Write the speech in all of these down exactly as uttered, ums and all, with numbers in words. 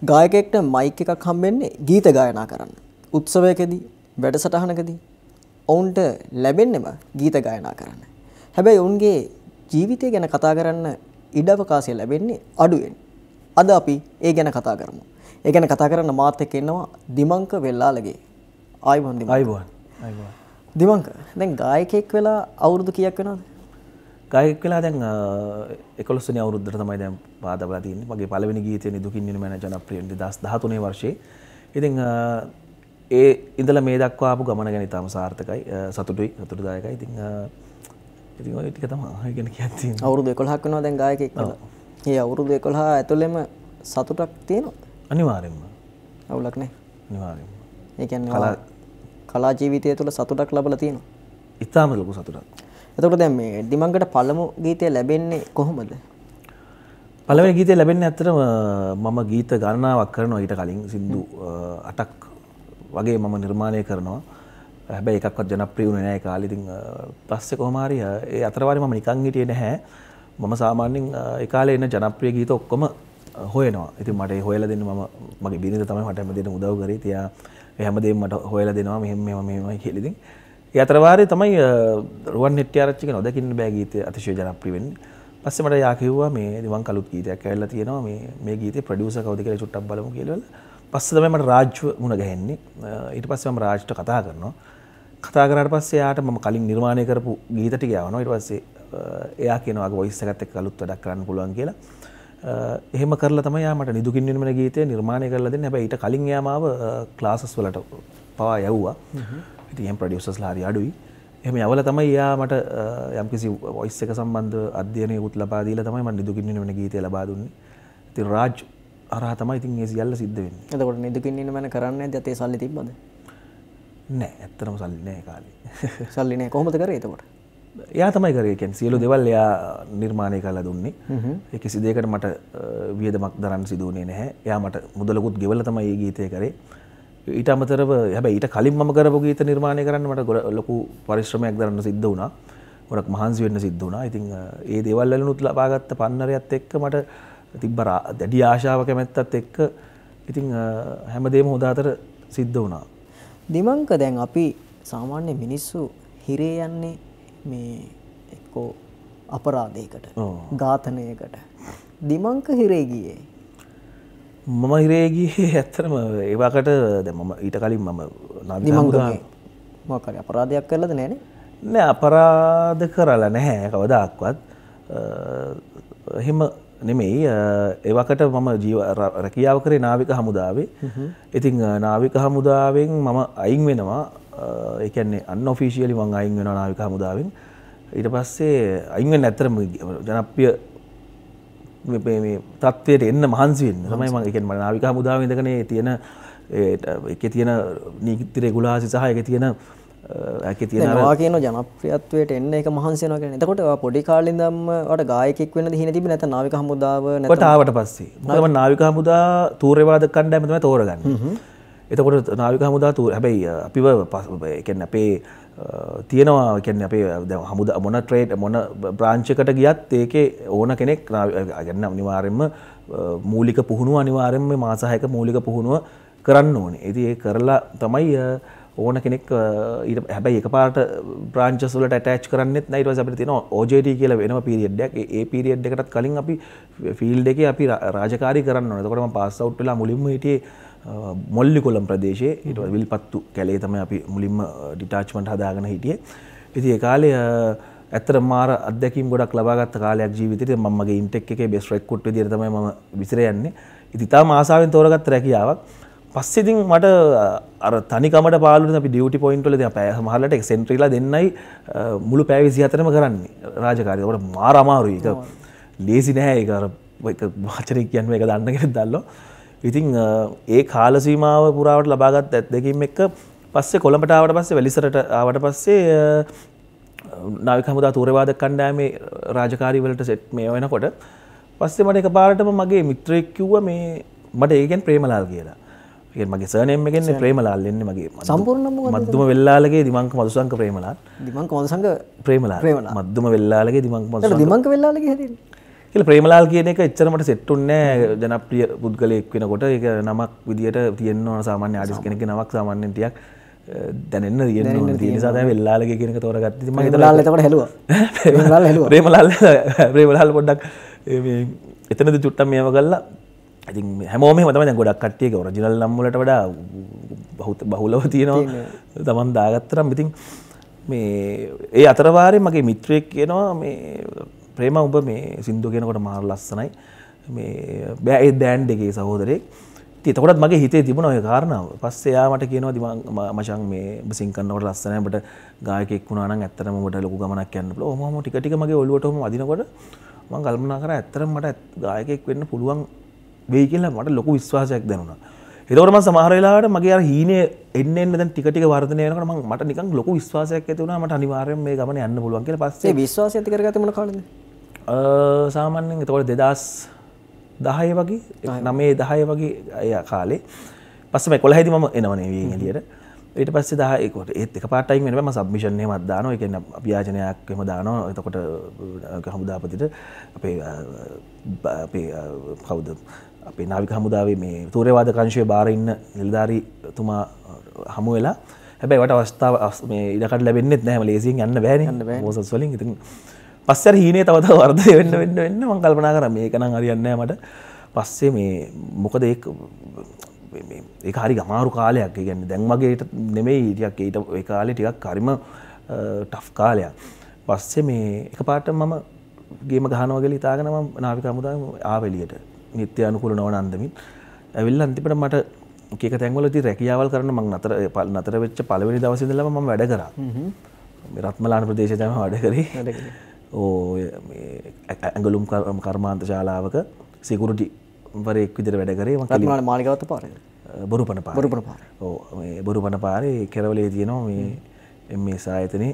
ගායකයෙක්ට mic එකක් හම්බෙන්නේ ගීත ගායනා කරන්න. උත්සවයකදී වැඩසටහනකදී ඔවුන්ට ලැබෙන්නේම ගීත ගායනා කරන්න. හැබැයි ඔවුන්ගේ ජීවිතය ගැන කතා කරන්න ඉඩ අවකාශය ලැබෙන්නේ අඩුවෙන්. අද අපි ඒ ගැන කතා කරමු. ඒ ගැන කතා කරන්න මාත් එක්ක ඉන්නවා දිමංක වෙල්ලාලගේ. ආයිබෝන් දිමංක. ආයිබෝන්. ආයිබෝන්. දිමංක දැන් ගායකයෙක් වෙලා අවුරුදු කීයක් වෙනවද? ගායකයෙක් වෙලා දැන් එකොළොස් වෙනි අවුරුද්දට තමයි දැන් පාදවලා තියෙන්නේ. මගේ පළවෙනි ගීතය නිදුකින් නින මැන ජනප්‍රිය දෙදාස් දහතුනේ වර්ෂයේ. ඉතින් ඒ ඉඳලා මේ දක්වා ආපු ගමන ගැන ඉතාම සාර්ථකයි. සතුටුයි, සතුටුදායකයි. ඉතින් ඉතින් ඔය ටික තමයි අය ගැන කියන්න තියෙන්නේ. අවුරුදු එකොළහක් වෙනවා දැන් ගායකයෙක් වෙලා. මේ අවුරුදු එකොළහ ඇතුළෙම සතුටක් තියෙනවද? අනිවාර්යෙන්ම. අවුලක් නැහැ. අනිවාර්යෙන්ම. ඒ කියන්නේ කලා කලා ජීවිතය තුළ සතුටක් ලැබලා තියෙනවා. ඉතාම ලොකු සතුටක්. එතකොට දැන් මේ දිමංගට පළමු ගීතය ලැබෙන්නේ කොහොමද? පළවෙනි ගීතය ලැබෙන්නේ ඇත්තටම මම ගීත ගණනාවක් කරනවා ඊට කලින් සින්දු අටක් වගේ මම නිර්මාණය කරනවා. හැබැයි එකක්වත් ජනප්‍රිය වුණේ නැහැ ඒ කාලේ. ඉතින් පස්සේ කොහොම හරි ඒ අතරවාරේ මම නිකන් හිටියේ නැහැ. මම සාමාන්‍යයෙන් ඒ කාලේ එන ජනප්‍රිය ගීත ඔක්කොම හොයනවා. ඉතින් මට ඒ හොයලා දෙන්න මම මගේ බිරිඳ තමයි මට හැමදේම උදව් කරේ. තියා ඒ හැමදේම මට හොයලා දෙනවා මෙහෙම මෙහෙම මෙහෙමයි කියලා. ඉතින් ඒ අතරවාරේ තමයි රුවන් හෙට්ටිආරච්චිගේ නොදකින්න බෑ ගීතය අතිශය ජනප්‍රිය වෙන්නේ. පස්සේ මට යා කිව්වා මේ දිවං කලුත් ගීතයක් ඇවිල්ලා තියෙනවා මේ මේ ගීතේ ප්‍රොඩියුසර් කවුද කියලා චුට්ටක් බලමු කියලා. පස්සේ තමයි මට රාජ්ව මුණ ගැහෙන්නේ. ඊට පස්සේ මම රාජ්ට කතා කරනවා. කතා කරාට පස්සේ එයාට මම කලින් නිර්මාණය කරපු ගීත ටික යවනවා. ඊට පස්සේ එයා කියනවා ආගේ වොයිස් එකත් එක්ක කලුත් වැඩක් කරන්න පුළුවන් කියලා. එහෙම කරලා තමයි යා මට නිදුකින් නින මැන ගීතය නිර්මාණය කරලා දෙන්නේ. හැබැයි ඊට කලින් එයා මාව ක්ලාසස් වලට පවා යවුවා. ඉතින් එම් ප්‍රොඩියුසර්ස්ලා හරි අඩුයි. එහෙම යවලා තමයි එයා මට යම්කිසි වොයිස් එක සම්බන්ධ අධ්‍යයනයකුත් ලබා දීලා තමයි මම නිදුකින් නින මැන ගීතය ලබා දුන්නේ. ඉතින් රාජ් අරහා තමයි ඉතින් ඒ සියල්ල සිද්ධ වෙන්නේ. එතකොට නිදුකින් නින මැන කරන්නේ නැද්ද? අතේ සල්ලි තිබ්බද? නෑ, ඇත්තටම සල්ලි නෑ ඒ කාලේ. සල්ලි නෑ. කොහොමද කරේ එතකොට? එයා තමයි කරේ. කියන්නේ සියලු දේවල් එයා නිර්මාණය කරලා දුන්නේ. ඒ කිසි දෙයකට මට වියදමක් දරන්න සිදු වුණේ නැහැ. එයා මට මුදලකුත් ගෙවලා තමයි මේ ගීතය කරේ. ඊට අමතරව හැබැයි ඊට කලින් මම කරපු ගීත නිර්මාණය කරන්න මට ලොකු පරිශ්‍රමයක් දරන්න සිද්ධ වුණා. ගොඩක් මහන්සි වෙන්න සිද්ධ වුණා. ඉතින් ඒ දේවල් වලනුත් ලබාගත්ත පන්නරයත් එක්ක මට තිබ්බ දැඩි ආශාව කැමැත්තත් එක්ක ඉතින් හැමදේම හොඳ අතර සිද්ධ වුණා. දිමංක දැන් අපි සාමාන්‍ය මිනිස්සු හිරේ යන්නේ මේ එක්කෝ අපරාධයකට, ඝාතනයකට. දිමංක හිරේ ගියේ. මම හිරේ ගියේ ඇත්තටම ඒවකට දැන් මම ඊට කලින් මම දිමංක මොකක් හරි අපරාධයක් කරලාද නෑනේ? නෑ, අපරාධ කරලා නැහැ කවදාක්වත්. එහෙම නෙමෙයි. ඒවකට මම ජීව රැකියාව කරේ නාවික හමුදාවේ. ඉතින් නාවික හමුදාවෙන් මම අයින් වෙනවා. ඒ කියන්නේ අන්ඔෆිෂියලි මම අයින් වෙනවා නාවික හමුදාවෙන්. ඊට පස්සේ අයින් වෙන්න ඇත්තටම ජනප්‍රිය මේ තත්ත්වයට එන්න මහන්සි වෙන්න තමයි මම ඒ කියන්නේ නාවික හමුදාවේ ඉඳගෙන තියෙන ඒකේ තියෙන නීති රෙගුලාසි සහ ඒකේ තියෙන ඒකේ තියෙන අර වා කියන ජනප්‍රියත්වයට එන්න එක මහන්සි වෙනවා කියන්නේ. එතකොට ඔයා පොඩි කාලේ ඉඳන්ම ඔයාට ගායකයෙක් වෙන්න දිහින තිබ්බේ නැත්නම් නාවික හමුදාව නැත්නම් කොට ආවට පස්සේ මොකද මම නාවික හමුදා තූර්යවාදක කණ්ඩායම තමයි තෝරගන්නේ. එතකොට නාවික හමුදා තූර් හැබැයි අපිව ඒ කියන්නේ අපේ තියෙනවා කියන්නේ අපේ දැන් හමුදා මොන ට්‍රේඩ් මොන බ්‍රාන්ච් එකට ගියත් ඒකේ ඕන කෙනෙක් يعني අනිවාර්යයෙන්ම මූලික පුහුණුව අනිවාර්යයෙන්ම මාස හයක මූලික පුහුණුව කරන්න ඕනේ. ඉතින් ඒක කරලා තමයි ඕන කෙනෙක් ඊට හැබැයි එකපාරට බ්‍රාන්චස් වලට ඇටච් කරන්නෙත් නැහැ. ඊට පස්සේ අපිට තියෙනවා ඕ ජේ ටී කියලා වෙනම පීරියඩ් එකක්. ඒ පීරියඩ් එකටත් කලින් අපි ෆීල්ඩ් එකේ අපි රාජකාරී කරන්න ඕනේ. එතකොට මම පාස් අවුට් වෙලා මුලින්ම හිටියේ මොල්ලිකොළම් ප්‍රදේශයේ. ඊට පස්සේ විල්පත්තු කැලේ තමයි අපි මුලින්ම ඩිටාච්මන්ට් හදාගෙන හිටියේ. ඉතින් ඒ කාලේ ඇත්තටම මාර අත්දැකීම් ගොඩක් ලබා ගත්ත කාලයක් ජීවිතේට. මම මගේ ඉන්ටෙක් එකේ බෙස්ට් රෙක්රුට් විදියට තමයි මම විසිර යන්නේ. ඉතින් තාම ආසාවෙන් තෝරගත්ත රැකියාවක්. පස්සේ ඉතින් මට අර තනිකමට පාළුනේ අපි ඩියුටි පොයින්ට් වල දැන් පැය සමහරලට එක්සෙන්ට්‍රිලා දෙන්නයි මුළු පැය විසිහතරම කරන්නේ රාජකාරිය. ඒකට මාර අමාරුයි. ඒක ලේසි නැහැ. ඒක අර ඒක වචනේ කියන්නේ මේක දන්න කෙනෙක් දැල්ලෝ. ඉතින් ඒ කාල සීමාව පුරාවට ලබාගත් අත්දැකීම් එක්ක පස්සේ කොළඹට ආවට පස්සේ වැලිසරට ආවට පස්සේ නාවික හමුදා තූර්යවාදක කණ්ඩායමේ රාජකාරී වලට සෙට් මේ වෙනකොට පස්සේ මට එකපාරටම මගේ මිත්‍රයෙක් කිව්වා මේ මට ඒ කියන්නේ ප්‍රේමලාල් කියලා. ඒ කියන්නේ මගේ සර්නේම් එක කියන්නේ ප්‍රේමලාල් එන්නේ මගේ සම්පූර්ණම මොකක්ද? මද්දුම වෙල්ලාලගේ දිමංක මදුසංක ප්‍රේමලාල්. දිමංක මදුසංක ප්‍රේමලාල්. මද්දුම වෙල්ලාලගේ දිමංක මදුසංක. දිමංක වෙල්ලාලගේ හැදෙන්නේ. කියලා ප්‍රේමලාල් කියන එක එච්චර මට සෙට් උන්නේ නැහැ ජනප්‍රිය පුද්ගලයෙක් වෙනකොට ඒක නමක් විදියට තියෙන්න ඕන සාමාන්‍ය ආටිස්ට් කෙනෙක්ගේ නමක් සාමාන්‍යයෙන් ටිකක් දැනෙන්න තියෙන්න ඕන ඒ නිසා තමයි වෙල්ලාලගේ කියන එක තෝරගත්තේ ඉතින් මම ප්‍රේමලාල් එතකොට හැලුවා ප්‍රේමලාල් හැලුවා ප්‍රේමලාල් ප්‍රේමලාල් පොඩ්ඩක් මේ එතනදි චුට්ටක් මේව කළා ඉතින් හැමෝම එහෙම තමයි දැන් ගොඩක් කට්ටියගේ ඔරිජිනල් නම් වලට වඩා බහුලව තියෙනවා තමන් දාගත්තරම් ඉතින් මේ ඒ අතර වාරේ මගේ මිත්‍රයෙක් කියනවා මේ ප්‍රේම ඔබ මේ සින්දු කියනකොට මාර ලස්සනයි මේ බෑ ඒ බෑන්ඩ් එකේ සහෝදරයෙක් ඉතින් එතකොටත් මගේ හිතේ තිබුණා ඔය කාරණාව පස්සේ එයා මට කියනවා දිමං මචං මේ ඔබ සින් කරනකොට ලස්සනයි ඔබට ගායකයෙක් වුණා නම් ඇත්තටම ඔබට ලොකු ගමනක් යන්න පුළුවන් ඔහොම ටික ටික මගේ ඔළුවට ඔහොම වදිනකොට මම කල්පනා කරා ඇත්තටම මට ගායකයෙක් වෙන්න පුළුවන් වෙයි කියලා මට ලොකු විශ්වාසයක් දැනුණා. ඒතකොට මම සමහර වෙලාවට මගේ අර හීනේ එන්න එන්න දැන් ටික ටික වර්ධනය වෙනකොට මම මට නිකන් ලොකු විශ්වාසයක් ඇති වුණා මට අනිවාර්යයෙන් මේ ගමන යන්න පුළුවන් කියලා. පස්සේ ඒ විශ්වාසය ඇති කරගත්තේ මොන කාලෙද? අ සාමාන්‍යයෙන් ඒතකොට දෙදාස් දහය වගේ නවය දහය වගේ අය කාලේ. පස්සේ මම එකොළහ දී මම එනවනේ වීන් එළියට. ඊට පස්සේ දහය ඒකට ඒත් එකපාරට ටයිම් වෙනවා මම සබ්මිෂන් එකක් දානවා. ඒ කියන්නේ අභියාචනයක් එහෙම දානවා. එතකොට හමුදාපතිට අපේ අපේ කවුද අපේ නාවික හමුදාවේ මේ තූර්යවාද කංශයේ බාර ඉන්න නිලධාරීතුමා හමු වෙලා හැබැයි වට අවස්ථාව මේ ඉඩකඩ ලැබෙන්නෙත් නැහැ ලේසියෙන් යන්න බෑනේ මොසස් වලින් ඉතින් පස්සේ අර හීනේ තව තව වර්ධනය වෙන්න වෙන්න වෙන්න මම කල්පනා කරා මේක නම් හරියන්නේ නැහැ මට පස්සේ මේ මොකද ඒක මේ ඒක හරි අමාරු කාලයක් ඒ කියන්නේ දැන් වගේ නෙමෙයි ටිකක් ඊට ඒ කාලේ ටිකක් හරිම ටෆ් කාලයක් පස්සේ මේ එකපාරට මම ගේම ගහනවා කියලා හිතාගෙන මම නාවික හමුදාවෙන් ආව එළියට නිත්‍ය අනුකූල නොවන අන්දමින් ඇවිල්ලා අන්තිමට මට එක එක තැන්වලදී රැකියාවල් කරන මම නතර නතර වෙච්ච පළවෙනි දවසේ ඉඳලම මම වැඩ කරා. මේ රත්මලාන ප්‍රදේශයේ තමයි වැඩ කරේ. වැඩ කරේ. ඕ මේ ඇඟලුම් කර්මාන්ත ශාලාවක සිකියුරිටි වරයෙක් විදිහට වැඩ කරේ. මම රත්මලාන මාලිගාවත් පාරේ. බොරුපන පාරේ. බොරුපන පාරේ. ඔව් මේ බොරුපන පාරේ කෙරවලේ තියෙනවා මේ එම් එස් ආයතනේ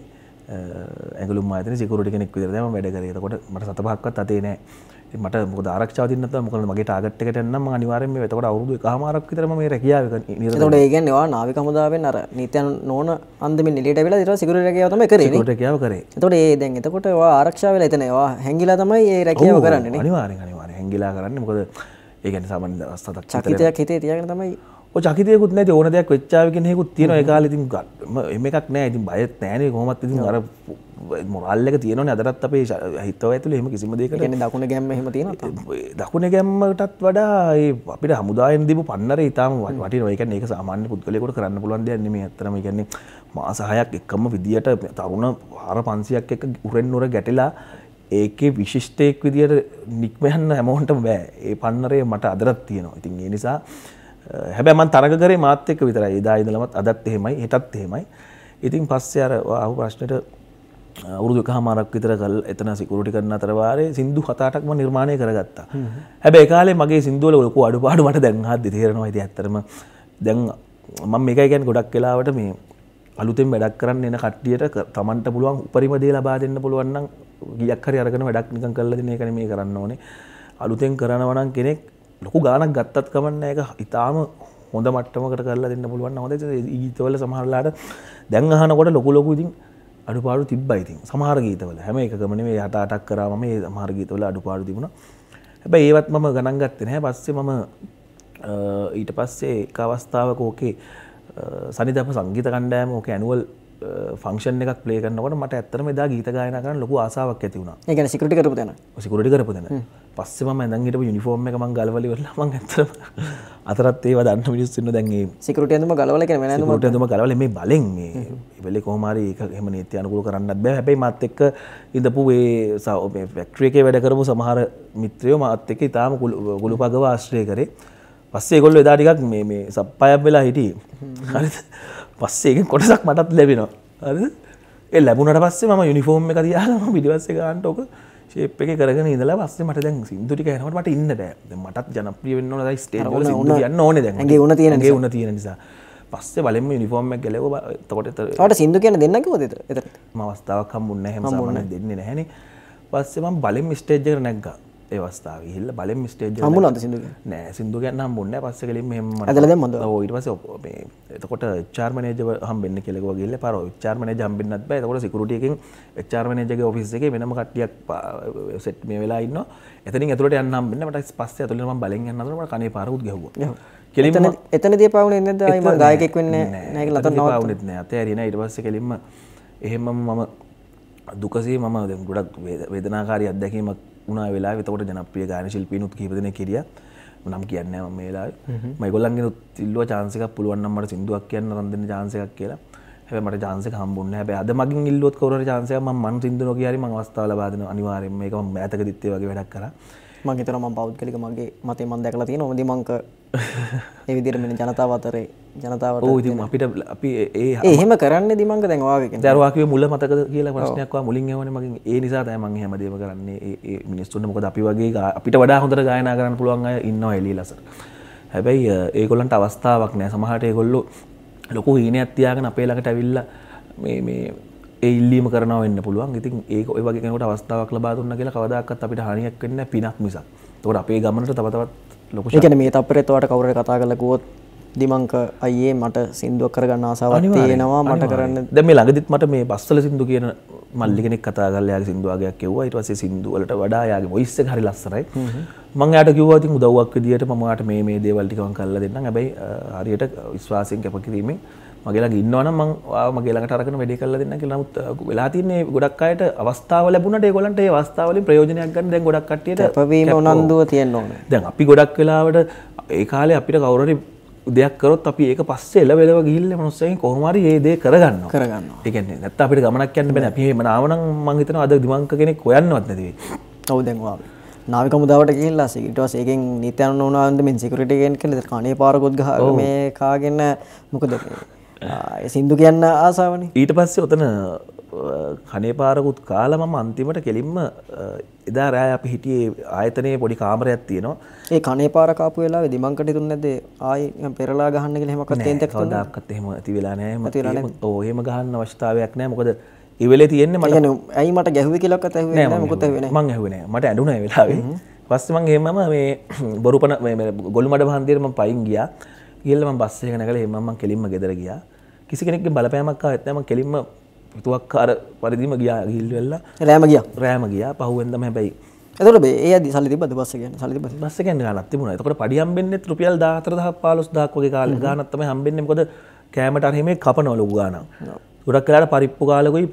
ඇඟලුම් ආයතනේ සිකියුරිටි කෙනෙක් විදිහට තමයි මම වැඩ කරේ. එතකොට මට සත පහක්වත් අතේ නැහැ. මට මොකද ආරක්ෂාව දෙන්න නැත්නම් මොකද මගේ ටාගට් එකට එන්නම් මම අනිවාර්යෙන් මේ එතකොට අවුරුදු එකමාරක් විතර මම මේ රැකියාවේ නිරත එතකොට ඒ කියන්නේ ඔයා නාවික හමුදාවෙන් අර නීතියන් නොවන අන්දමින් එළියට ඇවිල්ලා ඊට පස්සේ සිකියුරිටි රැකියාව තමයි කරේ නේ සිකියුරිටි රැකියාව කරේ. එතකොට ඒ දැන් එතකොට ඔයා ආරක්ෂාව වෙලා එතන ඔයා හැංගිලා තමයි ඒ රැකියාව කරන්නේ නේ. අනිවාර්යෙන් අනිවාර්යෙන් හැංගිලා කරන්නේ මොකද ඒ කියන්නේ සාමාන්‍ය දවස් හතක් විතර චකිතයක් හිතේ තියාගෙන තමයි ඔය චකිතයකුත් නැති ඕන දෙයක් වෙච්චාවි කියන හේකුත් තියෙනවා ඒ කාලේ ඉතින් එහෙම එකක් නැහැ ඉතින් බයත් නැහැනේ කොහොමත් ඉතින් අර මොරල් එක තියෙනවනේ අදටත් අපේ හිතව ඇතුලේ එහෙම කිසිම දෙයකට කියන්නේ දකුණ ගැම්ම එහෙම තියෙනවා දකුණ ගැම්මටත් වඩා ඒ අපිට හමුදායෙන් දීපු පන්නරේ ඊටාම වටිනවා ඒ කියන්නේ ඒක සාමාන්‍ය පුද්ගලයෙකුට කරන්න පුළුවන් දෙයක් නෙමෙයි ඇත්තටම ඒ කියන්නේ මාස හයක් එකම විදියට තරුණ හාර පන්සියක් එක්ක උරෙන් උර ගැටිලා ඒකේ විශිෂ්ටයෙක් විදියට නික්ම යන්න හැමෝටම බෑ ඒ පන්නරේ මට අදටත් තියෙනවා ඉතින් ඒ නිසා හැබැයි මම තරග කරේ මාත් එක්ක විතරයි එදා ඉඳලමත් අදත් එහෙමයි හෙටත් එහෙමයි ඉතින් පස්සේ අර ආපු ප්‍රශ්නෙට අවුරුදු එකමාරක් විතර කල් එතන සිකියුරිටි කරන අතර වාරේ සින්දු හත අටක් මම නිර්මාණය කරගත්තා. හැබැයි ඒ කාලේ මගේ සින්දු වල ලොකු අඩුපාඩු මට දැන් හද්දි තේරෙනවා. ඉතින් ඇත්තටම දැන් මම මේකයි කියන්නේ ගොඩක් වෙලාවට මේ අලුතෙන් වැඩක් කරන්න එන කට්ටියට තමන්ට පුළුවන් උපරිම දේ ලබා දෙන්න පුළුවන් නම් ගියක් හරි අරගෙන වැඩක් නිකන් කරලා දෙන එක නෙමෙයි කරන්න ඕනේ. අලුතෙන් කරනවා නම් කෙනෙක් ලොකු ගාණක් ගත්තත් කමන්නේ ඒක ඊටාම හොඳ මට්ටමකට කරලා දෙන්න පුළුවන් නම් හොඳයි. ගීතවල සමහරලාට දැන් අහනකොට ලොකු ලොකු ඉතින් අඩුපාඩු තිබ්බයි ඉතින් සමහර ගීතවල හැම එකකම නෙමෙයි හත අටක් කරාම මේ සමහර ගීතවල අඩුපාඩු තිබුණා. හැබැයි ඒවත් මම ගණන් ගත්තේ නැහැ. පස්සේ මම ඊට පස්සේ එක අවස්ථාවක ඕකේ සනිදප සංගීත කණ්ඩායම ඕකේ ඇනුවල් ෆන්ක්ෂන් එකක් ප්ලේ කරනකොට මට ඇත්තටම එදා ගීත ගායනා කරන්න ලොකු ආසාවක් ඇති වුණා. ඒ කියන්නේ සිකියුරිටි කරපු තැන. සිකියුරිටි කරපු තැන. පස්සේ මම ඇඳන් හිටපු යුනිෆෝම් එක මම ගලවලා ඉවරලා මම ඇත්තටම අතරත් ඒව දන්න මිනිස්සු ඉන්න දැන් ඒ සිකියුරිටි ඇඳුම ගලවලා කියන්නේ මම ඇඳුම සිකියුරිටි ඇඳුම ගලවලා මේ බලෙන් මේ ඉබලේ කොහොම හරි ඒක එහෙම නීති අනුකූල කරන්නත් බෑ. හැබැයි මාත් එක්ක ඉඳපු ඒ මේ ෆැක්ටරි එකේ වැඩ කරපු සමහර මිත්‍රයෝ මාත් එක්ක ඊටාම කුළුපගව ආශ්‍රය කරේ. පස්සේ ඒගොල්ලෝ එදා ටිකක් මේ මේ සප්පායක් වෙලා හිටියේ. හරිද? පස්සේ ඒකෙන් කොටසක් මටත් ලැබෙනවා. හරිද? ඒ ලැබුණාට පස්සේ මම යුනිෆෝම් එක තියාගෙන මම පිටිපස්සේ ගන්නට ඔක ෂේප් එකේ කරගෙන ඉඳලා පස්සේ මට දැන් සින්දු ටික එනකොට මට ඉන්න බෑ. දැන් මටත් ජනප්‍රිය වෙන්න ඕන දැන් ස්ටේජ් වල සින්දු කියන්න ඕනේ දැන්. ඇඟේ උණ තියෙන නිසා. ඇඟේ උණ තියෙන නිසා. පස්සේ බලෙන්ම යුනිෆෝම් එක ගැලෙවුවා. එතකොට එතන ඔයාලට සින්දු කියන්න දෙන්න කිව්වද එතන? එතන. මම අවස්ථාවක් හම්බුන්නේ නැහැ. හැම සාමාන්‍යයෙන් දෙන්නේ නැහනේ. පස්සේ මම බලෙන්ම ස්ටේජ් එකට නැග්ගා. ඒ අවස්ථාව ගිහිල්ලා බලෙන් ස්ටේජ් එක හම්බුණාද සින්දු කියන්න? නෑ සින්දු කියන්න හම්බුන්නේ නෑ. පස්සේ ගලින් මෙහෙම ඇදලා දැම්මද? ඔව් ඊට පස්සේ මේ එතකොට එච් ආර් මැනේජර් හම්බෙන්න කියලා කිව්වා ගිහිල්ලා පාර එච් ආර් මැනේජර් හම්බෙන්නත් බෑ. එතකොට සිකියුරිටි එකෙන් එච් ආර් මැනේජර්ගේ ඔෆිස් එකේ වෙනම කට්ටියක් සෙට් මේ වෙලා ඉන්නවා. එතනින් ඇතුළට යන්න හම්බෙන්නේ. මට පස්සේ ඇතුළට මම බලෙන් යන්න හදලා මට කනේ පාරකුත් ගැහුවා. කෙලින්ම එතනදී පාවුනේ නැද්ද? ආයි මම ගායකයෙක් වෙන්නේ නැහැ කියලා අතන නවත්තුනා. පාවුනේත් නෑ. අතෑරියේ නෑ. ඊට පස්සේ කෙලින්ම එහෙම මම දුකසේ මම දැන් ගොඩක් වේදනාකාරී අත්දැකීමක් වුණා වෙලාවේ. එතකොට ජනප්‍රිය ගායන ශිල්පීනුත් කිහිප දෙනෙක් හිටියා. නම් කියන්නේ නැහැ මම මේ වෙලාවේ. මම ඒගොල්ලන්ගෙනුත් ඉල්ලුවා chance එකක් පුළුවන් නම් මට සින්දුවක් කියන්න රන් දෙන්න chance එකක් කියලා. හැබැයි මට chance එක හම්බුන්නේ නැහැ. හැබැයි අද මගෙන් ඉල්ලුවොත් කවුරු හරි chance එකක් මම මන් සින්දු නොකිය හරි මම අවස්ථාව ලබා දෙනවා අනිවාර්යෙන්. මේක මම මෑතකදීත් ඒ වගේ වැඩක් කරා. මම හිතනවා මම පෞද්ගලික මගේ මතේ මම දැකලා තියෙනවා. මොකද මංක ඒ විදිහට මෙන්න ජනතාව අතරේ ජනතාවට ඔව් ඉතින් අපිට අපි ඒ ඒ එහෙම කරන්නේ දිමංක දැන් ඔයාගේ කියන්නේ. දැන් ඔයා කිව්වේ මුල මතකද කියලා ප්‍රශ්නයක් ඔයා මුලින් ඇහුවනේ මගෙන්. ඒ නිසා තමයි මම හැමදේම කරන්නේ. ඒ ඒ මිනිස්සුන්ට මොකද අපි වගේ අපිට වඩා හොඳට ගායනා කරන්න පුළුවන් අය ඉන්නවා එළිය ලසර. හැබැයි ඒගොල්ලන්ට අවස්ථාවක් නැහැ. සමහරට ඒගොල්ලෝ ලොකු හීනයක් තියාගෙන අපේ ළඟට ඇවිල්ලා මේ මේ ඒ ඉල්ලීම කරනවා වෙන්න පුළුවන්. ඉතින් ඒක ඔය වගේ කෙනෙකුට අවස්ථාවක් ලබා දුන්නා කියලා කවදාකවත් අපිට හානියක් වෙන්නේ නැහැ පිනක් මිසක්. ඒකට අපේ ගමනට තව තවත් ලොකු ඒ කියන්නේ මේ තප්පරේත් ඔයාලට කවුරු හරි කතා කරලා කිව්වොත් දිමංක අයියේ මට සින්දුවක් කරගන්න ආසාවක් තියෙනවා මට කරන්න. දැන් මේ ළඟදිත් මට මේ බස්වල සින්දු කියන මල්ලි කෙනෙක් කතා කරලා යාගේ සින්දු වගේක් කිව්වා. ඊට පස්සේ සින්දු වලට වඩා යාගේ වොයිස් එක හරි ලස්සනයි. මම එයාට කිව්වා ඉතින් උදව්වක් විදියට මම ඔයාට මේ මේ දේවල් ටික මම කරලා දෙන්නම්. හැබැයි හරියට විශ්වාසයෙන් කැපකිරීමෙන් මගේ ළඟ ඉන්නවනම් මම ඔයාව මගේ ළඟට අරගෙන වැඩේ කරලා දෙන්නම් කියලා. නමුත් වෙලා තින්නේ ගොඩක් අයට අවස්ථාව ලැබුණාට ඒගොල්ලන්ට ඒ අවස්ථාව වලින් ප්‍රයෝජනයක් ගන්න දැන් ගොඩක් කට්ටියට කැපවීම උනන්දුව තියෙන්න ඕනේ. දැන් අපි ගොඩක් වෙලාවට ඒ කාලේ අපිට කවුරු හරි දෙයක් කරොත් අපි ඒක පස්සේ එළවෙලව ගිහිල්ලා මනුස්සයන් කොහොම හරි මේ දේ කරගන්නවා. කරගන්නවා. ඒ කියන්නේ නැත්නම් අපිට ගමනක් යන්න බෑ. අපි එහෙම නාවනම් මම හිතනවා අද දිමංක කෙනෙක් හොයන්නවත් නැති වෙයි. ඔව් දැන් ඔයා නාවික මුදාවට ගිහිල්ලා ඊට පස්සේ ඒකෙන් නීතියන උනාන්ද මෙන් සිකියුරිටි එකෙන් කියලා කණේ පාරකොත් ගහගෙන මේ කාගෙන මොකද ඒ සින්දු කියන්න ආසාවනේ. ඊට පස්සේ ඔතන කණේ පාරකුත් කාලා මම අන්තිමට කෙලින්ම එදා රෑ අපි හිටියේ ආයතනයේ පොඩි කාමරයක් තියෙනවා. ඒ කණේ පාර කාපු වෙලාවේ දිමංකට හිතුන්නේ නැද්ද ආයි පෙරලා ගහන්න කියලා එහෙමකත් තේන්තක් තුනක් කවදාකවත් එහෙම ඇති වෙලා නැහැ. ඔව් එහෙම ගහන්න අවශ්‍යතාවයක් නැහැ. මොකද ඒ වෙලේ තියෙන්නේ මට يعني ඇයි මට ගැහුවේ කියලාවත් ඇහුවේ නැහැ. මොකද ඇහුවේ නැහැ. මං ඇහුවේ නැහැ. මට ඇඬුණා ඒ වෙලාවේ. පස්සේ මං එහෙමම මේ බොරුපන මේ ගොළුමඩ මහන්දියට මම පයින් ගියා. ගිහලා මම බස් එක නැගලා එහෙම මම කෙලින්ම ගෙදර ගියා. කිසි කෙනෙක්ගේ බලපෑමක් ආවෙත් නැහැ. මම කෙලින්ම පිටුවක්කාර පරිදිම ගියා ගිහිල්ලා රෑම ගියා. රෑම ගියා. පහුවෙන්දම හැබැයි එතකොට ඒ යද්දි සල්ලි තිබ්බද බස් එක ගන්න? සල්ලි තිබ්බද? බස් එක ගන්න ගානක් තිබුණා. එතකොට පඩි හම්බෙන්නෙත් රුපියල් දාහතරදාහක් පහළොස්දහක් වගේ කාලේ ගානක් තමයි හම්බෙන්නේ. මොකද කෑමට අර හැමේ කපනවා ලොකු ගානක්. ගොඩක් වෙලාවට පරිප්පු කාලෙකුයි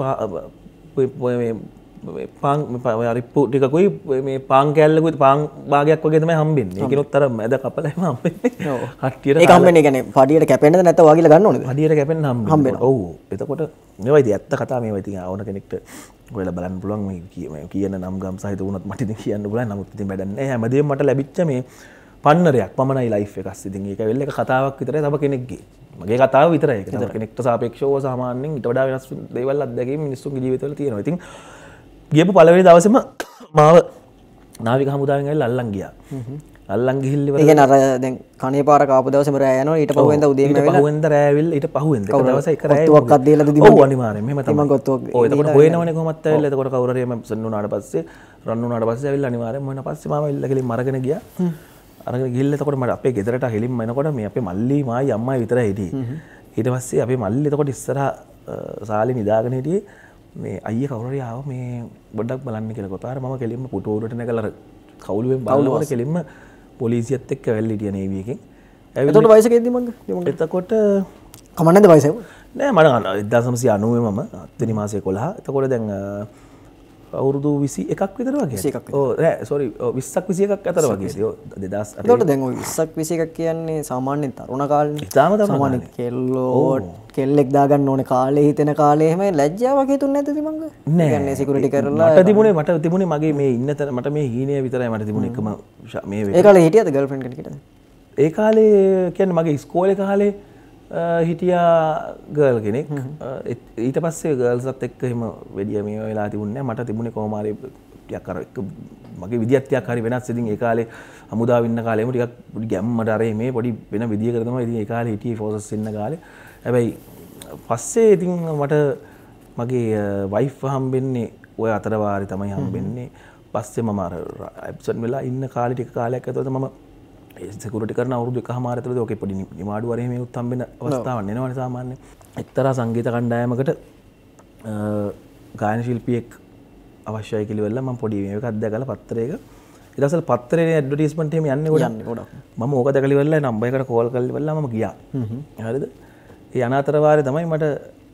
මේ පාන් පරිප්පු ටිකකුයි මේ පාන් කෑල්ලකුයි පාන් භාගයක් වගේ තමයි හම්බෙන්නේ. ඒකිනුත් අර මැද කපලා එහෙම හම්බෙන්නේ. ඔව්. කට්ටියට ඒක හම්බෙන්නේ කියන්නේ පඩියට කැපෙන්නද නැත්නම් වාගිලා ගන්න ඕනේද? පඩියට කැපෙන්න හම්බෙන්නේ. ඔව්. එතකොට මේවා ඉතින් ඇත්ත කතා මේවා ඉතින් ආවන කෙනෙක්ට ඔයාලා බලන්න පුළුවන් මේ කියන නම් ගම් සහිත වුණත් මට ඉතින් කියන්න පුළුවන්. නමුත් ඉතින් වැඩක් නැහැ. හැමදේම මට ලැබිච්ච මේ පන්නරයක් පමණයි ලයිෆ් එකස්. ඉතින් ඒක වෙල්ල එක කතාවක් විතරයි තව කෙනෙක්ගේ. මගේ කතාව විතරයි ඒක. තව කෙනෙක්ට සාපේක්ෂව සාමාන්‍යයෙන් ඊට වඩා වෙනස් දේවල් අත්දැකීම් මිනිස්සුන්ගේ ජීවිතවල තියෙනවා. ඉතින් ගියපු පළවෙනි දවසේම මාව නාවික හමුදාවෙන් ඇවිල්ලා අල්ලන් ගියා. අල්ලන් ගිහිල්ලා ඉවර. ඒ කියන්නේ අර දැන් කණේ පාර කාපු දවසේම රෑ යනවා ඊට පහුවෙන්ද උදේම ඇවිල්ලා. ඊට පහුවෙන්ද රෑ ඇවිල්ලා ඊට පහුවෙන්ද එක දවසයි එක රෑ. ඔත්තුවක්වත් දීලාද දිමං? ඔව් අනිවාර්යෙන්. මෙහෙම තමයි. දිමං ඔත්තුවක්. ඔව් එතකොට හොයනවනේ කොහොමත් ඇවිල්ලා. එතකොට කවුරු හරි එම සෙන් උනාට පස්සේ රන් උනාට පස්සේ ඇවිල්ලා අනිවාර්යෙන් මොන පස්සේ මාව ඇවිල්ලා ගලින් මරගෙන ගියා. අරගෙන ගිහිල්ලා එතකොට මට අපේ ගෙදරට හෙලින්ම එනකොට මේ අපේ මල්ලි මායි අම්මයි විතරයි හිටියේ. ඊට පස්සේ අපේ මල්ලි එතකොට ඉස්සරහා සාලි නිදාගෙන හිටියේ. මේ අයිය කවුරු හරි ආව මේ පොඩ්ඩක් බලන්න කියලා කොතාර මම කෙලින්ම පුටුවකට නැගලා කවුළුවෙන් බලනකොට කෙලින්ම පොලිසියත් එක්ක වැල්ල හිටියා නේවි එකෙන්. එතකොට වයස කීයද මංග? එතකොට කමන්නේද වයස? නෑ මම එක්දාස් නවසිය අනූවේ මම හත්වෙනි මාසේ එකොළහ. එතකොට දැන් අවුරුදු විසි එකක් විතර වගේ. විසි එකක්. ඔව් නෑ සෝරි විස්සක් විසි එකක් අතර වගේ. ඔව් දෙදාස් අට. එතකොට දැන් ওই විස්සක් විසි එකක් කියන්නේ සාමාන්‍යයෙන් තරුණ කාලේ. ඉතාලම තමයි. සාමාන්‍ය කෙල්ලෝ කෙල්ලෙක් දාගන්න ඕනේ කාලේ හිතෙන කාලේ එහෙම ලැජ්ජාවක් හිතුන්නේ නැද්ද තිමංග? නෑ. කියන්නේ සිකියුරිටි කරලා මට තිබුණේ මට තිබුණේ මගේ මේ ඉන්න තැන මට මේ හීනය විතරයි මට තිබුණේ එකම මේ ඒ කාලේ හිටියද ගර්ල්ෆ්‍රෙන්ඩ් කෙනෙක්ද? ඒ කාලේ කියන්නේ මගේ ඉස්කෝලේ කාලේ හිටියා ගර්ල් කෙනෙක්. ඊට පස්සේ ගර්ල්ස්ත් එක්ක එහෙම වෙඩිය මේ වෙලා තිබුණේ නැහැ. මට තිබුණේ කොහොම හරි ටිකක් අර මගේ විදියක් ටිකක් හරි වෙනස්. ඉතින් ඒ කාලේ හමුදාව ඉන්න කාලේම ටිකක් පොඩි ගැම්මට අර මේ පොඩි වෙන විදියකට තමයි ඉතින් ඒ කාලේ හිටියේ ෆෝසස් ඉන්න කාලේ. හැබැයි පස්සේ ඉතින් මට මගේ වයිෆ් හම්බෙන්නේ ඔය අතර වාරේ තමයි හම්බෙන්නේ. පස්සේ මම අර ඇබ්සන්ට් වෙලා ඉන්න කාලේ ටික කාලයක් ඇතුළත මම සිකියුරිටි කරන අවුරුදු එකමාර ඇතුළත ඔකේ පොඩි නිමාඩු වරේ මේ උත් හම්බෙන අවස්ථාවක් එනවනේ සාමාන්‍යයෙන්. එක්තරා සංගීත කණ්ඩායමකට ගායන ශිල්පියෙක් අවශ්‍යයි කියලා වෙලා මම පොඩි මේකක් දැකලා පත්තරයක ඊට පස්සේ පත්තරේ ඇඩ්වර්ටයිස්මන්ට් එහෙම යන්නේ ගොඩක් යන්නේ ගොඩක්. මම ඕක දැකලා ඉවරලා නම්බර් එකට කෝල් කරලා ඉවරලා මම ගියා. හරිද? ඒ අනාතර වාරේ තමයි මට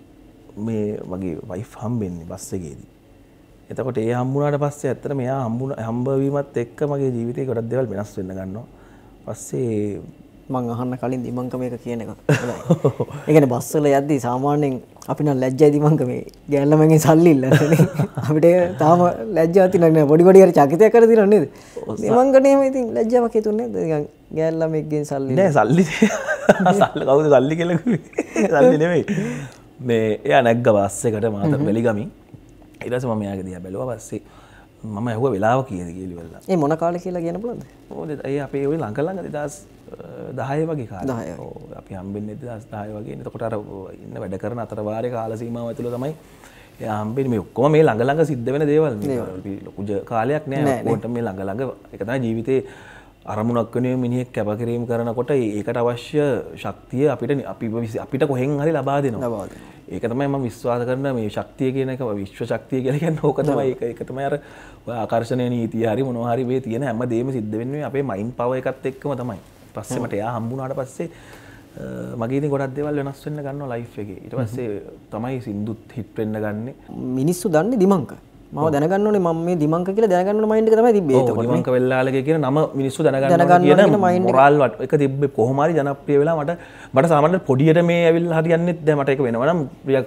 මේ වගේ වයිෆ් හම්බෙන්නේ බස් එකේදී. එතකොට ඒ හම්බුනාට පස්සේ ඇත්තට මෙයා හම්බුන හම්බවීමත් එක්ක මගේ ජීවිතේ ගොඩක් දේවල් වෙනස් වෙන්න ගන්නවා. පස්සේ මං අහන්න කලින් දිමංක මේක කියන එක. හොඳයි. ඒ කියන්නේ බස් වල යද්දි සාමාන්‍යයෙන් අපි නම් ලැජ්ජයි දිමංක මේ ගෑල්ලමගෙන් සල්ලි ඉල්ලන්නේ. අපිට තාම ලැජ්ජාවක් තියෙනවා නේද? පොඩි පොඩි හරි චකිතයක් කර තියෙනවා නේද? දිමංකනේ එහෙම ඉතින් ලැජ්ජාවක් හිතුනේ නේද? නිකන් ගෑල්ලමෙක්ගෙන් සල්ලි නෑ සල්ලි සල්ලි කවුද සල්ලි කියලා කිව්වේ? සල්ලි නෙමෙයි. මේ එයා නැග්ග බස් එකට මාත වෙලිගමින්. ඊට පස්සේ මම එයාගේ දිහා බැලුවා. පස්සේ මම ඇහුවා වෙලාව කීයද කියලා ඉවරලා. ඒ මොන කාලේ කියලා කියන්න පුළුවන්ද? ඕ ඒ අපේ ওই ළඟ ළඟ දෙදාස් දහය වගේ කාලේ. ඔව් අපි හම්බෙන්නේ දෙදාස් දහය වගේ. එතකොට අර ඉන්න වැඩ කරන අතර වාරේ කාල සීමාව ඇතුළත තමයි එයා හම්බෙන්නේ. මේ ඔක්කොම මේ ළඟ ළඟ සිද්ධ වෙන දේවල්. මේ ලොකු කාලයක් නෑ. ඔක්කොටම මේ ළඟ ළඟ ඒක තමයි ජීවිතේ අරමුණක් වෙනුවෙන් මිනිහෙක් කැපකිරීම කරනකොට ඒකට අවශ්‍ය ශක්තිය අපිට අපි අපිට කොහෙන් හරි ලබා දෙනවා. ඒක තමයි මම විශ්වාස කරන මේ ශක්තිය කියන එක විශ්ව ශක්තිය කියලා කියන්නේ ඕක තමයි. ඒක ඒක තමයි අර ඔය ආකර්ෂණීය නීතිය හරි මොනවා හරි මේ තියෙන හැම දෙයක්ම සිද්ධ වෙන්නේ අපේ මයින්ඩ් පවර් එකත් එක්කම තමයි. පස්සේ මට එයා හම්බුනාට පස්සේ මගේ ඉතින් ගොඩක් දේවල් වෙනස් වෙන්න ගන්නවා ලයිෆ් එකේ. ඊට පස්සේ තමයි සින්දුත් හිට් වෙන්න ගන්නෙ. මිනිස්සු දන්නේ දිමංක. මම දැනගන්න ඕනේ මම මේ දිමංක කියලා දැනගන්න ඕනේ මයින්ඩ් එක තමයි තිබ්බේ. ඒක දිමංක වෙල්ලාලගේ කියන නම මිනිස්සු දැනගන්න ඕනේ කියන මොරාල් එක තිබ්බේ කොහොම හරි ජනප්‍රිය වෙලා මට මට සාමාන්‍යයෙන් පොඩියට මේ ඇවිල්ලා හරියන්නේත් දැන් මට ඒක වෙනවා නම් ප්‍රියක්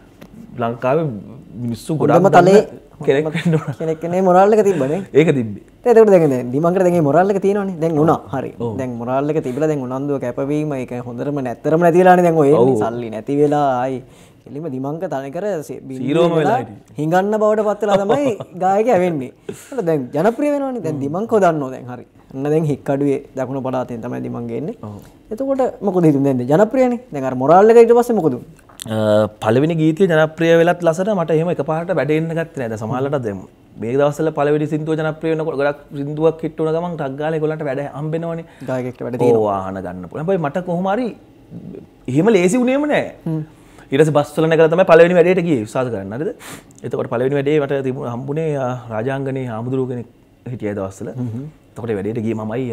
ලංකාවේ මිනිස්සු ගොඩක් තලේ කෙනෙක් වෙන්න ඕන. කෙනෙක් නේ මොරාල් එක තිබ්බනේ. ඒක තිබ්බේ. ඒකට දැන් දිමංකට දැන් මේ මොරාල් එක තියෙනවනේ. දැන් උනා. හරි. දැන් මොරාල් එක තිබිලා දැන් උනන්දුව කැපවීම ඒක හොඳටම නැත්තරම නැති වෙලානේ දැන් ඔය එන්නේ සල්ලි නැති වෙලා ආයි එලිම දිමංක තනිකර සීරෝම වෙලා හිඟන්න බවට පත් වෙලා තමයි ගායකයා වෙන්නේ. ඒත් දැන් ජනප්‍රිය වෙනවනේ. දැන් දිමංකව දන්නෝ දැන් හරි. අන්න දැන් හික්කඩුවේ දකුණු පළාතෙන් තමයි දිමංක එන්නේ. එතකොට මොකද හිතුනේ දැන් ජනප්‍රියනේ. දැන් අර මොරාල් එක ඊට පස්සේ මොකද පළවෙනි ගීතය ජනප්‍රිය වෙලත් ලසට මට එහෙම එකපාරට වැඩෙන්න ගත්තේ නැහැ. දැන් සමහරවිට දැන් මේ දවස්වල පළවෙනි සින්දුව ජනප්‍රිය වෙනකොට ගොඩක් සින්දුවක් හිට වුණ ගමන් ටක් ගාලා ඒගොල්ලන්ට වැඩ හම්බෙනවනේ. ගායකයෙක්ට වැඩ තියෙනවා. ඕ වාහන ගන්න පුළුවන්. හැබැයි මට කොහොම හරි එහෙම ලේසි වුණේම නැහැ. ඊට පස්සේ බස් වල නැගලා තමයි පළවෙනි වැඩේට ගියේ විශ්වාස කරන්න හරිද? එතකොට පළවෙනි වැඩේ මට තිබුණ හම්බුනේ රාජාංගනේ හාමුදුරුවෝ කෙනෙක් හිටියේ දවස්වල. එතකොට වැඩේට ගියේ මමයි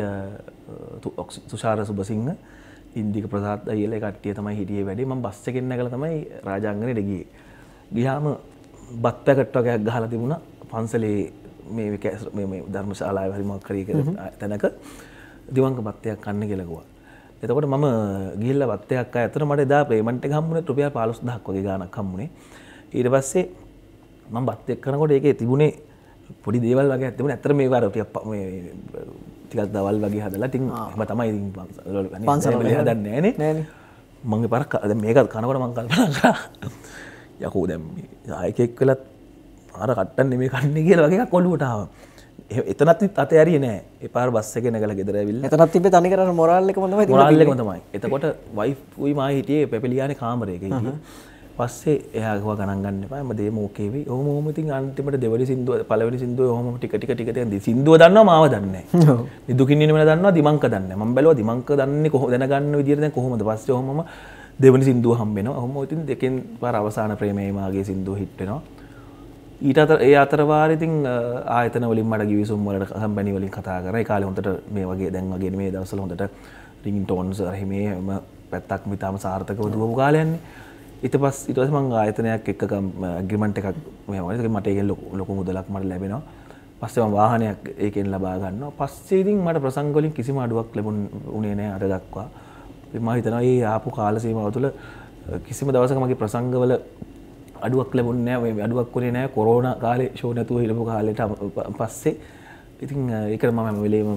තුෂාර සුබසිංහ ඉන්දික ප්‍රසාද් අයියලා කට්ටිය තමයි හිටියේ වැඩේ. මම බස් එකෙන් නැගලා තමයි රාජාංගනේට ගියේ. ගියාම බත් පැකට් වගේක් ගහලා තිබුණා පන්සලේ මේ මේ මේ ධර්මශාලාවේ හරි මොකක් හරි තැනක දිවංග බත්යක් කන්න කියලා කිව්වා. එතකොට මම ගිහිල්ලා බත් එකක් ආය. අතන මට එදා පේමන්ට් එක හම්බුනේ රුපියල් පහළොස් දහසක් වගේ ගාණක් හම්බුනේ. ඊට පස්සේ මම බත් එක්ක කරනකොට ඒකේ තිබුණේ පොඩි දේවල් වගේ තිබුණේ. ඇත්තට මේ වාර ටිකක් මේ ටිකක් දවල් වගේ හදලා ඉතින් එහෙම තමයි ඉතින් පන්සල වල හදන්නේ නෑනේ. මම ඒ පාරක් දැන් මේක කනකොට මම කල්පනා කරා යකෝ දැන් මේ ආයෙකෙක් වෙලත් අර කට්ටන් නෙමෙයි කන්නේ කියලා වගේ එකක් ඔළුවට ආවා. එතනත් අතේ ඇරියේ නෑ. ඒ පාර බස් එකේ නැගලා ගෙදර ඇවිල්ලා. එතනත් තිබ්බේ තනි කරන මොරාල් එකම තමයි තිබුණේ. මොරාල් එකම තමයි. එතකොට වයිෆ් උයි මා හිටියේ පෙපලියානේ කාමරයක හිටියේ. පස්සේ එයා ගව ගණන් ගන්න එපා. මම දෙමු ඕකේ වෙයි. ඔහොම ඔහොම ඉතින් අන්තිමට දෙවෙනි සින්දුව පළවෙනි සින්දුවේ ඔහොම ටික ටික ටික ටික සින්දුව දන්නවා මාව දන්නේ නෑ. ඔව්. දුකින් ඉන්න මම දන්නවා දිමංක දන්නේ නෑ. මම බැලුවා දිමංක දන්නේ කොහොමද දැනගන්න විදියට දැන් කොහොමද. පස්සේ ඔහොමම දෙවෙනි සින්දුව හම්බ වෙනවා. ඔහොම ඉතින් දෙකෙන් පාර අවසාන ප්‍රේමයේ මාගේ සින්දුව හිට් වෙනවා. ඊට අතර ඒ අතර වාරේ ඉතින් ආයතන වලින් මට ගිවිසුම් වලට කම්පැනි වලින් කතා කරා. ඒ කාලේ හොඳට මේ වගේ දැන් වගේ මේ දවස්වල හොඳට රින්ග් ටෝන්ස් හරි මේම පැත්තක් මිතාම සාර්ථකව දුවපු කාලයන්නේ. ඊට පස්සේ ඊට පස්සේ මම ආයතනයක් එක්ක ඇග්‍රීමන්ට් එකක් මේ වගේ ඒක මට ඒකෙන් ලොකු මුදලක් මට ලැබෙනවා. පස්සේ මම වාහනයක් ඒකෙන් ලබා ගන්නවා. පස්සේ ඉතින් මට ප්‍රසංග වලින් කිසිම අඩුවක් ලැබුණේ නැහැ අද දක්වා. මම හිතනවා මේ ආපු කාල සීමාව තුළ කිසිම දවසක මගේ ප්‍රසංගවල අඩුවක් ලැබුණේ නැහැ. මේ අඩුවක් වුණේ නැහැ කොරෝනා කාලේ ෂෝ නැතුව හිටපු කාලෙට පස්සේ. ඉතින් ඒකට මම හැම වෙලේම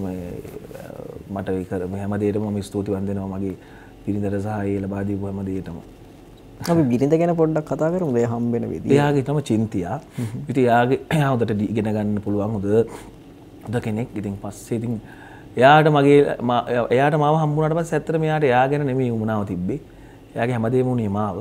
මට ඒක හැම දෙයකටම මම ස්තුතිවන්ත වෙනවා මගේ බිරිඳට සහ ඒ ලබා දීපු හැම දෙයකටම. අපි බිරිඳ ගැන පොඩ්ඩක් කතා කරමුද? ඒ හම්බෙන විදිය. එයාගේ තම චින්තියා. ඉතින් එයාගේ එයා හොඳට ඉගෙන ගන්න පුළුවන් හොඳ හොඳ කෙනෙක්. ඉතින් පස්සේ ඉතින් එයාට මගේ එයාට මාව හම්බුනාට පස්සේ ඇත්තට මෙයාට එයා ගැන නෙමෙයි උමනාව තිබ්බේ. එයාගේ හැමදේම උනේ මාව.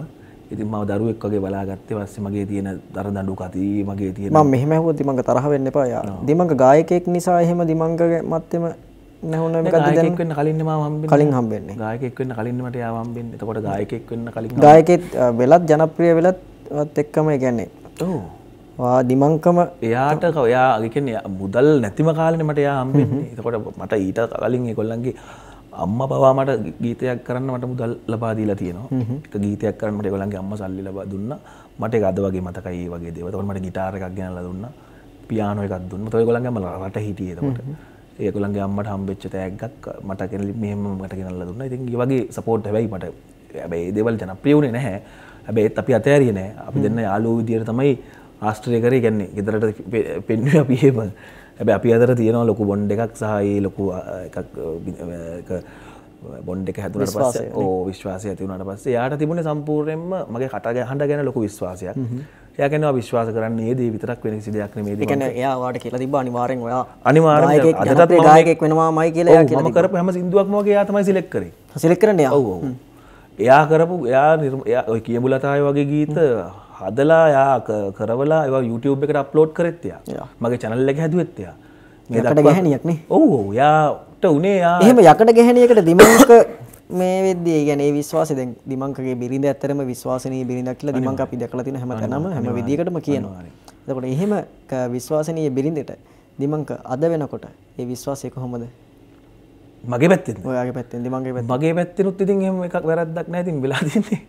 ඉතින් මම දරුවෙක් වගේ බලාගත්තේ පස්සේ මගේ තියෙන දරදඬු කති මගේ තියෙන මම මෙහෙම ඇහුවොත් දිමංග තරහ වෙන්න එපා යා. දිමංග ගායකයෙක් නිසා එහෙම දිමංගගේ මැත්තේම නැහුණ මොකද්ද දැන්? ගායකයෙක් වෙන්න කලින් මම හම්බෙන්නේ. කලින් හම්බෙන්නේ. ගායකයෙක් වෙන්න කලින් මට යාව හම්බෙන්නේ. එතකොට ගායකයෙක් වෙන්න කලින් ගායකෙක් වෙලත් ජනප්‍රිය වෙලත් වත් එක්කම ඒ කියන්නේ. ඔව්. වා දිමංකම එයාට එයා ඒ කියන්නේ මුදල් නැතිම කාලෙනේ මට එයා හම්බෙන්නේ. එතකොට මට ඊට කලින් ඒගොල්ලන්ගේ අම්මා පවා මට ගීතයක් කරන්න මට මුදල් ලබා දීලා තියෙනවා. එක ගීතයක් කරන්න මට ඒගොල්ලන්ගේ අම්මා සල්ලි ලබා දුන්නා. මට ඒක අද වගේ මතකයි ඒ වගේ දේවල්. එතකොට මට গিitar එකක් ගෙනල්ලා දුන්නා. පියානෝ එකක් දුන්නා. මට ඒගොල්ලන්ගේ අම්මා රට හිටියේ එතකොට. ඒගොල්ලන්ගේ අම්මට හම්බෙච්ච තෑග්ගක් මට ගෙනලි මෙහෙම මට ගෙනල්ලා දුන්නා. ඉතින් ඒ වගේ සපෝට් හැබැයි මට හැබැයි ඒ දේවල් ජනප්‍රිය වුණේ නැහැ. හැබැයි ඒත් අපි අතෑරියේ නැහැ. අපි දෙන්න යාළුවෝ විදියට තමයි ආස්ට්‍රේලියා කරේ කියන්නේ. ගෙදරට පෙන්නුවේ අපි එහෙම. හැබැයි අපි අතර තියෙනවා ලොකු බොන්ඩ් එකක් සහ ඒ ලොකු එකක් එක බොන්ඩ් එක හැදුනට පස්සේ ඕ විශ්වාසය ඇති වුණාට පස්සේ යාට තිබුණේ සම්පූර්ණයෙන්ම මගේ කට ගහන්න ගැන ලොකු විශ්වාසයක්. එයා කියනවා විශ්වාස කරන්නේ මේ දේ විතරක් වෙන කිසි දෙයක් නෙමෙයි. ඒ කියන්නේ එයා වාට කියලා තිබ්බා අනිවාර්යෙන් ඔයා අනිවාර්යෙන් අදටත් මම ගායකයෙක් වෙනවාමයි කියලා එයා කියලා මම කරපු හැම සින්දුවක්ම වගේ එයා තමයි සිලෙක්ට් කරේ. සිලෙක්ට් කරන්නේ එයා. ඔව් ඔව්. එයා කරපු එයා එයා ඔය කියඹුලතාවේ වගේ ගීත හදලා එයා කරවලා ඒවා YouTube එකට අප්ලෝඩ් කරෙත් එයා. මගේ channel එක හැදුවෙත් එයා. මේ යකඩ ගැහණියක් නේ. ඔව් ඔව්. එයාට උනේ එයා එහෙම යකඩ ගැහණියකට දිමංක මේ වෙද්දී ඒ කියන්නේ ඒ විශ්වාසය දැන් දිමංකගේ බිරිඳ ඇත්තරම විශ්වාසනීය බිරිඳක් කියලා දිමංක අපි දැකලා තියෙන හැම තැනම හැම විදියකටම කියනවා. එතකොට එහෙම විශ්වාසනීය බිරිඳට දිමංක අද වෙනකොට ඒ විශ්වාසය කොහොමද? මගේ පැත්තෙන්. ඔයාගේ පැත්තෙන් දිමංකගේ පැත්තෙන්. මගේ පැත්තෙනුත් ඉතින් එහෙම එකක් වැරද්දක් නැහැ ඉතින් වෙලා තින්නේ.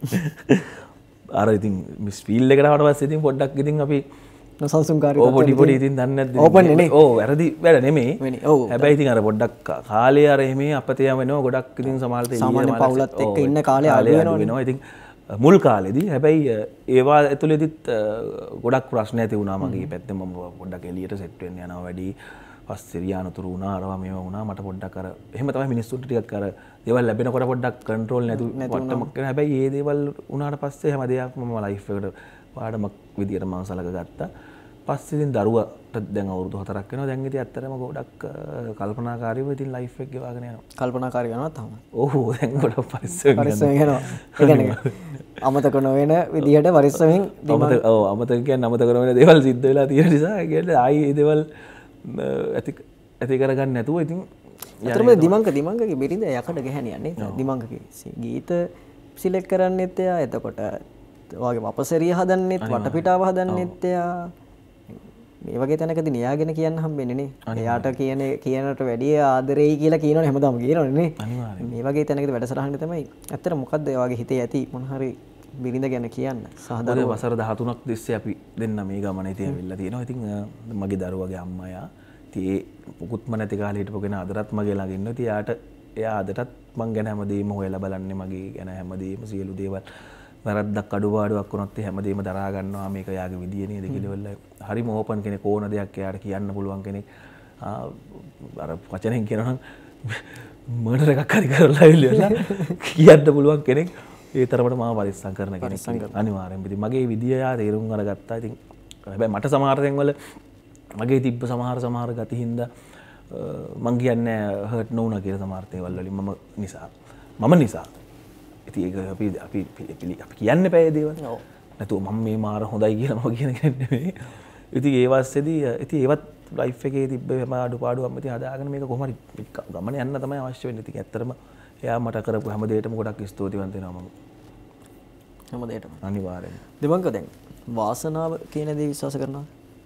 අර ඉතින් මිස් ෆීල්ඩ් එකට ආවට පස්සේ ඉතින් පොඩ්ඩක් ඉතින් අපි සංසුන්කාරී ඕ පොඩි පොඩි ඉතින් දන්නේ නැද්ද? ඕපන් නේ. ඕ වැරදි වැඩ නෙමෙයි. ඔව්. හැබැයි ඉතින් අර පොඩ්ඩක් කාලේ අර එහෙම අපතේ වෙනවා ගොඩක් ඉතින් සමාල්ට සාමාන්‍ය පවුලත් එක්ක ඉන්න කාලේ අඩු වෙනවා. ඉතින් මුල් කාලෙදී හැබැයි ඒවා ඇතුළේදීත් ගොඩක් ප්‍රශ්න ඇති වුණා මගේ පැත්තෙන්. මම පොඩ්ඩක් එළියට සෙට් වෙන්න යනවා වැඩි. පස්සේ රියානතුරු වුණා අරවා මේවා වුණා. මට පොඩ්ඩක් අර එහෙම තමයි මිනිස්සුන්ට ටිකක් අර දේවල් ලැබෙනකොට පොඩ්ඩක් කන්ට්‍රෝල් නැතු මට්ටමක් කරන. හැබැයි මේ දේවල් වුණාට පස්සේ හැම දෙයක්ම මම ලයිෆ් එකට පාඩමක් විදියට මම සලකගත්තා. පස්සේ ඉතින් දරුවට දැන් අවුරුදු හතරක් වෙනවා. දැන් ඉතින් ඇත්තටම ගොඩක් කල්පනාකාරීව ඉතින් ලයිෆ් එක ගෙවාගෙන යනවා. කල්පනාකාරී වෙනවා තාම. ඔව් දැන් ගොඩක් පරිස්සමෙන් පරිස්සමෙන් යනවා. ඒ කියන්නේ අමතක නොවන විදියට පරිස්සමෙන් අමතක ඔව් අමතක කියන්නේ අමතක නොවන දේවල් සිද්ධ වෙලා තියෙන නිසා ඒ කියන්නේ ආයි මේ දේවල් ඇති ඇති කරගන්න නැතුව ඉතින් අතරම දිමංක දිමංකගේ බිරිඳ යකඩ ගැහණියක් නේ. දිමංකගේ ගීත සිලෙක්ට් කරන්නෙත් එයා. එතකොට ඔයාගේ අපසරිය හදන්නෙත් වටපිටාව හදන්නෙත් එයා. මේ වගේ තැනකදී න්යායගෙන කියන්න හම්බෙන්නේ නේ. එයාට කියන කියනට වැඩිය ආදරෙයි කියලා කියනවනේ හැමදාම කියනවනේ නේ. අනිවාර්යයෙන්. මේ වගේ තැනකදී වැඩසටහන තමයි ඇත්තට මොකද්ද ඔයාගේ හිතේ ඇති මොන හරි බිරිඳ ගැන කියන්න. සහදරුව වසර දහතුනක් තිස්සේ අපි දෙන්න මේ ගමනේ ඉතින් ඇවිල්ලා තියෙනවා. ඉතින් මගේ දරුවගේ අම්මා යා ඉතින් ඒ පුකුත්ම නැති කාලේ හිටපුගෙන අදටත් මගේ ළඟ ඉන්නවා. ඉතින් යාට එයා අදටත් මං ගැන හැමදේම හොයලා බලන්නේ මගේ ගැන හැමදේම සියලු දේවල් වැරද්දක් අඩුපාඩුවක් වුණොත් හැමදේම දරා ගන්නවා. මේක යාගේ විදිය නේද කියලා. හරිම ඕපන් කෙනෙක් ඕන දෙයක් එයාට කියන්න පුළුවන් කෙනෙක්. අර වචනෙන් කියනවා නම් මර්ඩර් එකක් හරි කරලා ඉල්ලලා කියන්න පුළුවන් කෙනෙක්. ඒ තරමට මාව පරිස්සම් කරන කෙනෙක්. අනිවාර්යෙන්ම ඉතින් මගේ විදිය යා තේරුම් අරගත්තා. ඉතින් හැබැයි මට සමහර තැන්වල මගේ තිබ්බ සමහර සමහර ගති හින්දා මං කියන්නේ හර්ට් නොවුණා කියලා සමහර දේවල් වලින් මම නිසා. මම නිසා. ඉතින් ඒක අපි අපි අපි කියන්න බෑ ඒ දේවල්. ඔව්. නැතුව මම මේ මාර හොඳයි කියලා මම කියන කෙනෙක් නෙමෙයි. ඉතින් ඒ වාස්සේදී ඉතින් ඒවත් ලයිෆ් එකේ තිබ්බ හැම අඩුපාඩුවක්ම ඉතින් හදාගෙන මේක කොහොම හරි ගමන යන්න තමයි අවශ්‍ය වෙන්නේ. ඉතින් ඇත්තටම එයා මට කරපු හැම දෙයකටම ගොඩක් ස්තුතිවන්ත වෙනවා මම. හැම දෙයකටම. අනිවාර්යෙන්. දෙමංක දැන් වාසනාව කියන දේ විශ්වාස කරනවා.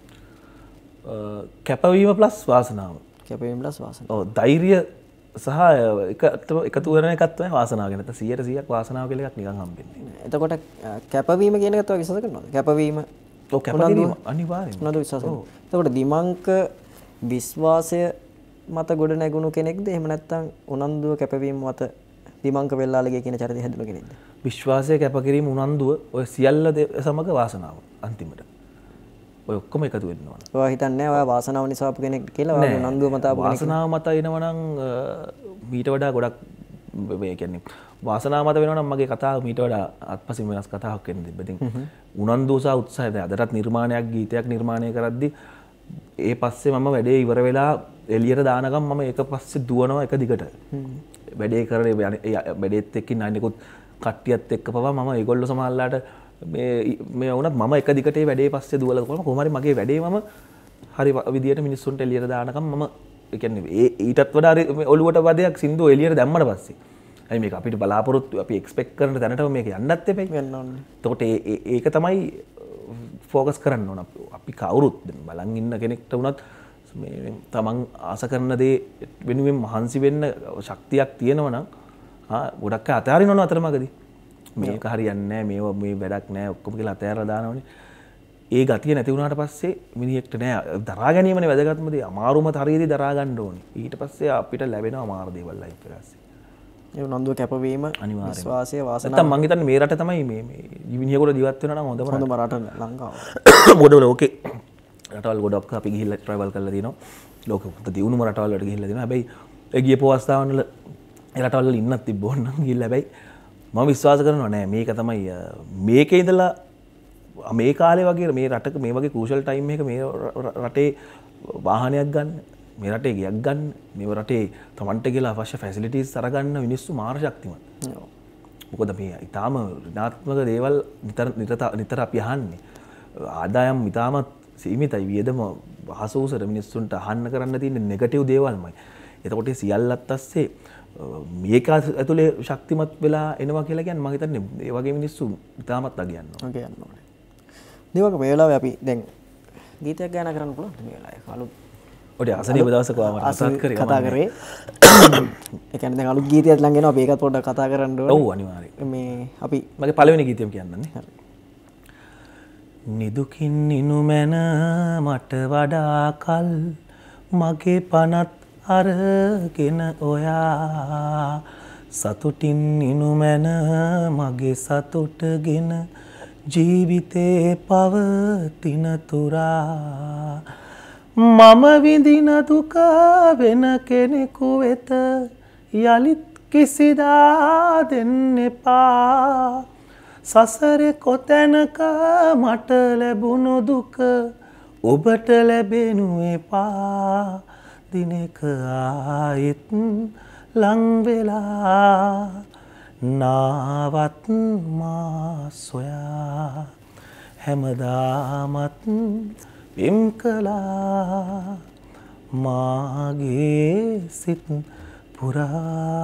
කැපවීම ප්ලස් වාසනාව. කැපවීම ප්ලස් වාසනාව. ඔව් ධෛර්යය සහ එක එකතු වෙන එකක් තමයි වාසනාව ගැන. නැත්නම් සියයට සීයක් වාසනාව කියලා එකක් නිකන් හම්බෙන්නේ. එතකොට කැපවීම කියන එකත් ඔය විශ්වාස කරනවද? කැපවීම ඔව් කැපවීම අනිවාර්යෙන්. මොනවද විශ්වාස කරන්නේ? එතකොට දිමංක විශ්වාසය මත ගොඩ නැගුණු කෙනෙක්ද? එහෙම නැත්නම් උනන්දුව කැපවීම මත දිමංක වෙල්ලාලගේ කියන චරිතය හැදුණු කෙනෙක්ද? විශ්වාසය කැපකිරීම උනන්දුව ඔය සියල්ල සමග වාසනාව අන්තිමට. ඔය ඔක්කොම එකතු වෙන්න ඕන. ඔයා හිතන්නේ ඔයා වාසනාව නිසා ආපු කෙනෙක් කියලා? ඔයාගේ උනන්දුව මත ආපු කෙනෙක්? වාසනාව මත එනවා නම් මීට වඩා ගොඩක් මේ කියන්නේ වාසනාව මත වෙනවා නම් මගේ කතාව මීට වඩා අත්පසින් වෙනස් කතාවක් වෙන්න තිබ්බ. ඉතින් උනන්දුව සහ උත්සාහය දැන් අදටත් නිර්මාණයක් ගීතයක් නිර්මාණය කරද්දි ඒ පස්සේ මම වැඩේ ඉවර වෙලා එළියට දානකම් මම ඒක පස්සේ දුවනවා එක දිගට. වැඩේ කරේ වැඩේත් එක්කින් අනිකුත් කට්ටියත් එක්ක පවා මම ඒගොල්ලෝ සමහරලාට මේ මේ වුණත් මම එක දිගට ඒ වැඩේ පස්සේ දුවලා කොහොම කොහොම හරි මගේ වැඩේ මම හරි විදියට මිනිස්සුන්ට එළියට දානකම් මම ඒ කියන්නේ ඒ ඊටත් වඩා ඔළුවට වදයක් සින්දුව එළියට දැම්මට පස්සේ අයි මේක අපිට බලාපොරොත්තු අපි එක්ස්පෙක්ට් කරන තැනටම මේක යන්නත් එපයි යන්න ඕනේ. එතකොට ඒ ඒක තමයි ෆෝකස් කරන්න ඕන අපි කවුරුත් බලන් ඉන්න කෙනෙක්ට වුණත් මේ තමන් ආස කරන දේ වෙනුවෙන් මහන්සි වෙන්න ශක්තියක් තියෙනවා නම් ආ ගොඩක් අය අතහරිනවනේ අතරමඟදී මේක හරියන්නේ නැහැ මේව මේ වැඩක් නැහැ ඔක්කොම කියලා අතහැරලා දානවනේ ඒ ගතිය නැති වුණාට පස්සේ මිනිහෙක්ට නෑ දරා ගැනීමනේ වැදගත්ම දේ අමාරුම තරයේදී දරා ගන්න ඕනේ ඊට පස්සේ අපිට ලැබෙනවා අමාරු දේවල් ලයිෆ් එකේ පස්සේ ඒ උනන්දුව කැපවීම විශ්වාසය වාසනාව නැත්නම් මං හිතන්නේ මේ රට තමයි මේ මේ මිනිහෙකුට ජීවත් වෙනවා නම් හොඳම හොඳම රට ලංකාව මොඩවල ඕකේ රටවල් ගොඩක් අපි ගිහිල්ලා ට්‍රැවල් කරලා දිනවා ලෝකෙ පුත දිනුම රටවල් වලට ගිහිල්ලා දිනවා හැබැයි ඒ ගියපු අවස්ථාවන් වල ඒ රටවල් වල ඉන්නත් තිබ්බොත් නම් ගිහිල්ලා හැබැයි මම විශ්වාස කරනවා නෑ මේක තමයි මේකේ ඉඳලා මේ කාලේ වගේ මේ රටක මේ වගේ ක්‍රූෂල් ටයිම් එක මේ රටේ වාහනයක් ගන්න මේ රටේ ගියක් ගන්න මේ රටේ තමන්ට කියලා අවශ්‍ය ෆැසිලිටිස් අරගන්න මිනිස්සු මාර ශක්තිමත්. මොකද මේ ඊටාම ඍණාත්මක දේවල් නිතර නිතර අපි අහන්නේ. ආදායම් ඊටාමත් සීමිතයි වියදම හසෝසර මිනිස්සුන්ට අහන්න කරන්න තියෙන නෙගටිව් දේවල්මයි. එතකොට සියල්ලත් අස්සේ මේක ඇතුලේ ශක්තිමත් වෙලා එනවා කියලා කියන්නේ මම හිතන්නේ ඒ වගේ මිනිස්සු ඊටාමත් අගයන්නවා. අගයන්නවා. දිවක මේ වෙලාවේ අපි දැන් ගීතයක් ගායනා කරන්න පුළුවන් මේ වෙලාවේ. අලුත් ඔය අසනීප දවසක වම කතා කරේ කතා කරේ. ඒ කියන්නේ දැන් අලුත් ගීතයක් ළඟ එනවා අපි ඒකත් පොඩ්ඩක් කතා කරන්න ඕනේ. ඔව් අනිවාර්යයෙන්. මේ අපි මගේ පළවෙනි ගීතයම කියන්නනේ. නිදුකින් නිනු මැන මට වඩා කල් මගේ පනත් අරගෙන ඔයා සතුටින් නිනු මැන මගේ සතුටගෙන ජීවිතේ පවතින තුරා මම විඳින දුක වෙන කෙනෙකු වෙත යලිත් කිසිදා දෙන්න එපා සසරේ කොතැනක මට ලැබුණු දුක ඔබට ලැබෙනු එපා දිනක ආයෙත් ලං වෙලා නාවත් මා සොයා හැමදාමත් වෙම් කළා මාගේ සිත් පුරා.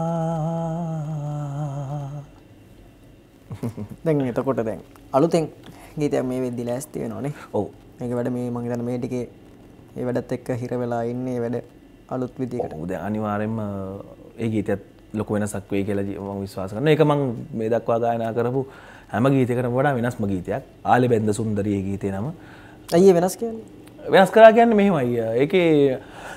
දැන් එතකොට දැන් අලුතෙන් ගීතයක් මේ වෙද්දි ලෑස්ති වෙනවනේ. ඔව්. මේක වැඩ මේ මම හිතන්නේ මේ ටිකේ ඒ වැඩත් එක්ක හිර වෙලා ඉන්නේ වැඩ අලුත් විදියකට. ඔව් දැන් අනිවාර්යෙන්ම ඒ ගීතයත් ලොකු වෙනසක් වෙයි කියලා මම විශ්වාස කරනවා. ඒක මම මේ දක්වා ගායනා කරපු හැම ගීතයකටම වඩා වෙනස්ම ගීතයක්. ආලේ බෙන්ද සුන්දරියේ ගීතේ නම. අයියේ වෙනස් කියන්නේ? වෙනස් කරා කියන්නේ මෙහෙමයි. ඒකේ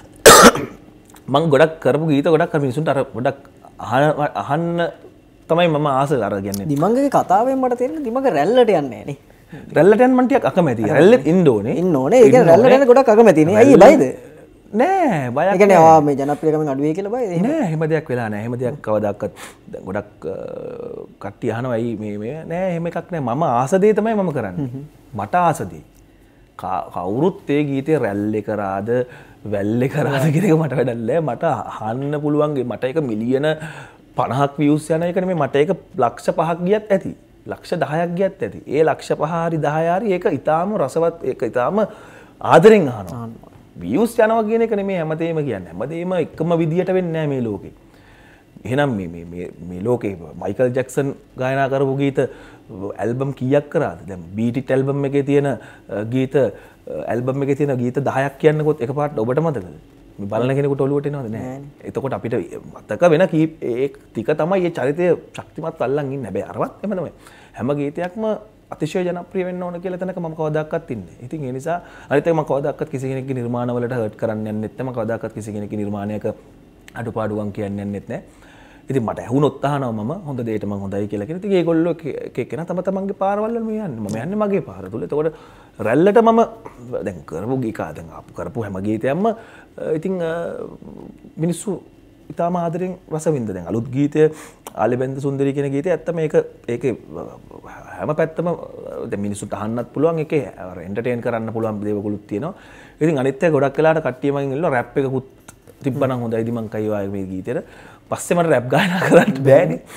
මම ගොඩක් කරපු ගීත ගොඩක් අර මිනිසුන්ට අර ගොඩක් අහන්න තමයි මම ආස අරගන්නේ. දිමංගගේ කතාවෙන් මට තේරෙන්නේ දිමංග රැල්ලට යන්නේ නෑනේ. රැල්ලට යන්න මම ටිකක් අකමැතියි. රැල්ලෙත් ඉන්න ඕනේ. ඉන්න ඕනේ. ඒ කියන්නේ රැල්ලට යන්න ගොඩක් අකමැතිනේ. අයියේ බයිද? නෑ බයක්. ඒ කියන්නේ ආ මේ ජනප්‍රියකමෙන් අඩු වෙයි කියලා බයද? නෑ එහෙම දෙයක් වෙලා නෑ. එහෙම දෙයක් කවදාකවත් දැන් ගොඩක් කට්ටිය අහනවා අයි මේ මේ නෑ එහෙම එකක් නෑ. මම ආස දේ තමයි මම කරන්නේ. මට ආස දේ. කවුරුත් ඒ ගීතේ රැල්ලේ කරාද වැල්ලේ කරාද කියන එක මට වැඩක් නෑ. මට අහන්න පුළුවන් මට ඒක මිලියන පනහක් views යන එක නෙමෙයි මට ඒක ලක්ෂ පහක් ගියත් ඇති. ලක්ෂ දහයක් ගියත් ඇති. ඒ ලක්ෂ පහ හරි දහය හරි ඒක ඊටාම රසවත් ඒක ඊටාම ආදරෙන් අහනවා. views යනවා කියන එක නෙමෙයි හැමදේම කියන්නේ. හැමදේම එකම විදියට වෙන්නේ නැහැ මේ ලෝකේ. එහෙනම් මේ මේ මේ ලෝකේ මයිකල් ජැක්සන් ගායනා කරපු ගීත ඇල්බම් කීයක් කරාද? දැන් බීට් ඉට් ඇල්බම් එකේ තියෙන ගීත ඇල්බම් එකේ තියෙන ගීත දහයක් කියන්නකොත් එකපාරට ඔබට මතකද? මේ බලන කෙනෙකුට ඔලුවට එනවද නැහැ. එතකොට අපිට මතක වෙන කී ඒ ටික තමයි මේ චරිතය ශක්තිමත් අල්ලන් ඉන්නේ. හැබැයි අරවත් එම තමයි. හැම ගීතයක්ම අතිශය ජනප්‍රිය වෙන්න ඕන කියලා තැනක මම කවදාකවත් ඉන්නේ. ඉතින් ඒ නිසා අනිත් එක මම කවදාකවත් කිසි කෙනෙක්ගේ නිර්මාණවලට හර්ට් කරන්න යන්නෙත් නැහැ. මම කවදාකවත් කිසි කෙනෙක්ගේ නිර්මාණයක අඩුපාඩුවක් කියන්න යන්නෙත් නැහැ. ඉතින් මට ඇහුනොත් අහනවා මම හොඳ දෙයට මම හොඳයි කියලා කියන. ඉතින් ඒගොල්ලෝ එක එකනා තම තමන්ගේ පාරවල් වල මේ යන්නේ. මම යන්නේ මගේ පාර තුල. එතකොට රැල්ලට මම දැන් කරපු ගීකා දැන් අප කරපු හැම ගීතයක්ම ඉතින් මිනිස්සු ඉතාම ආදරෙන් රස විඳ. දැන් අලුත් ගීතය ආලේ බෙන්ද සුන්දරී කියන ගීතය ඇත්තම ඒක ඒකේ හැම පැත්තම දැන් මිනිස්සුන්ට අහන්නත් පුළුවන් ඒකේ එන්ටර්ටේන් කරන්න පුළුවන් දේවලුත් තියෙනවා. ඉතින් අනිත් එක ගොඩක් වෙලාට කට්ටිය මගෙන් ඉල්ලනවා රැප් එකකුත් තිබ්බනම් හොඳයිද මං කයි වාගේ මේ ගීතේට. පස්සේ මට රැප් ගායනා කරන්න බෑනේ.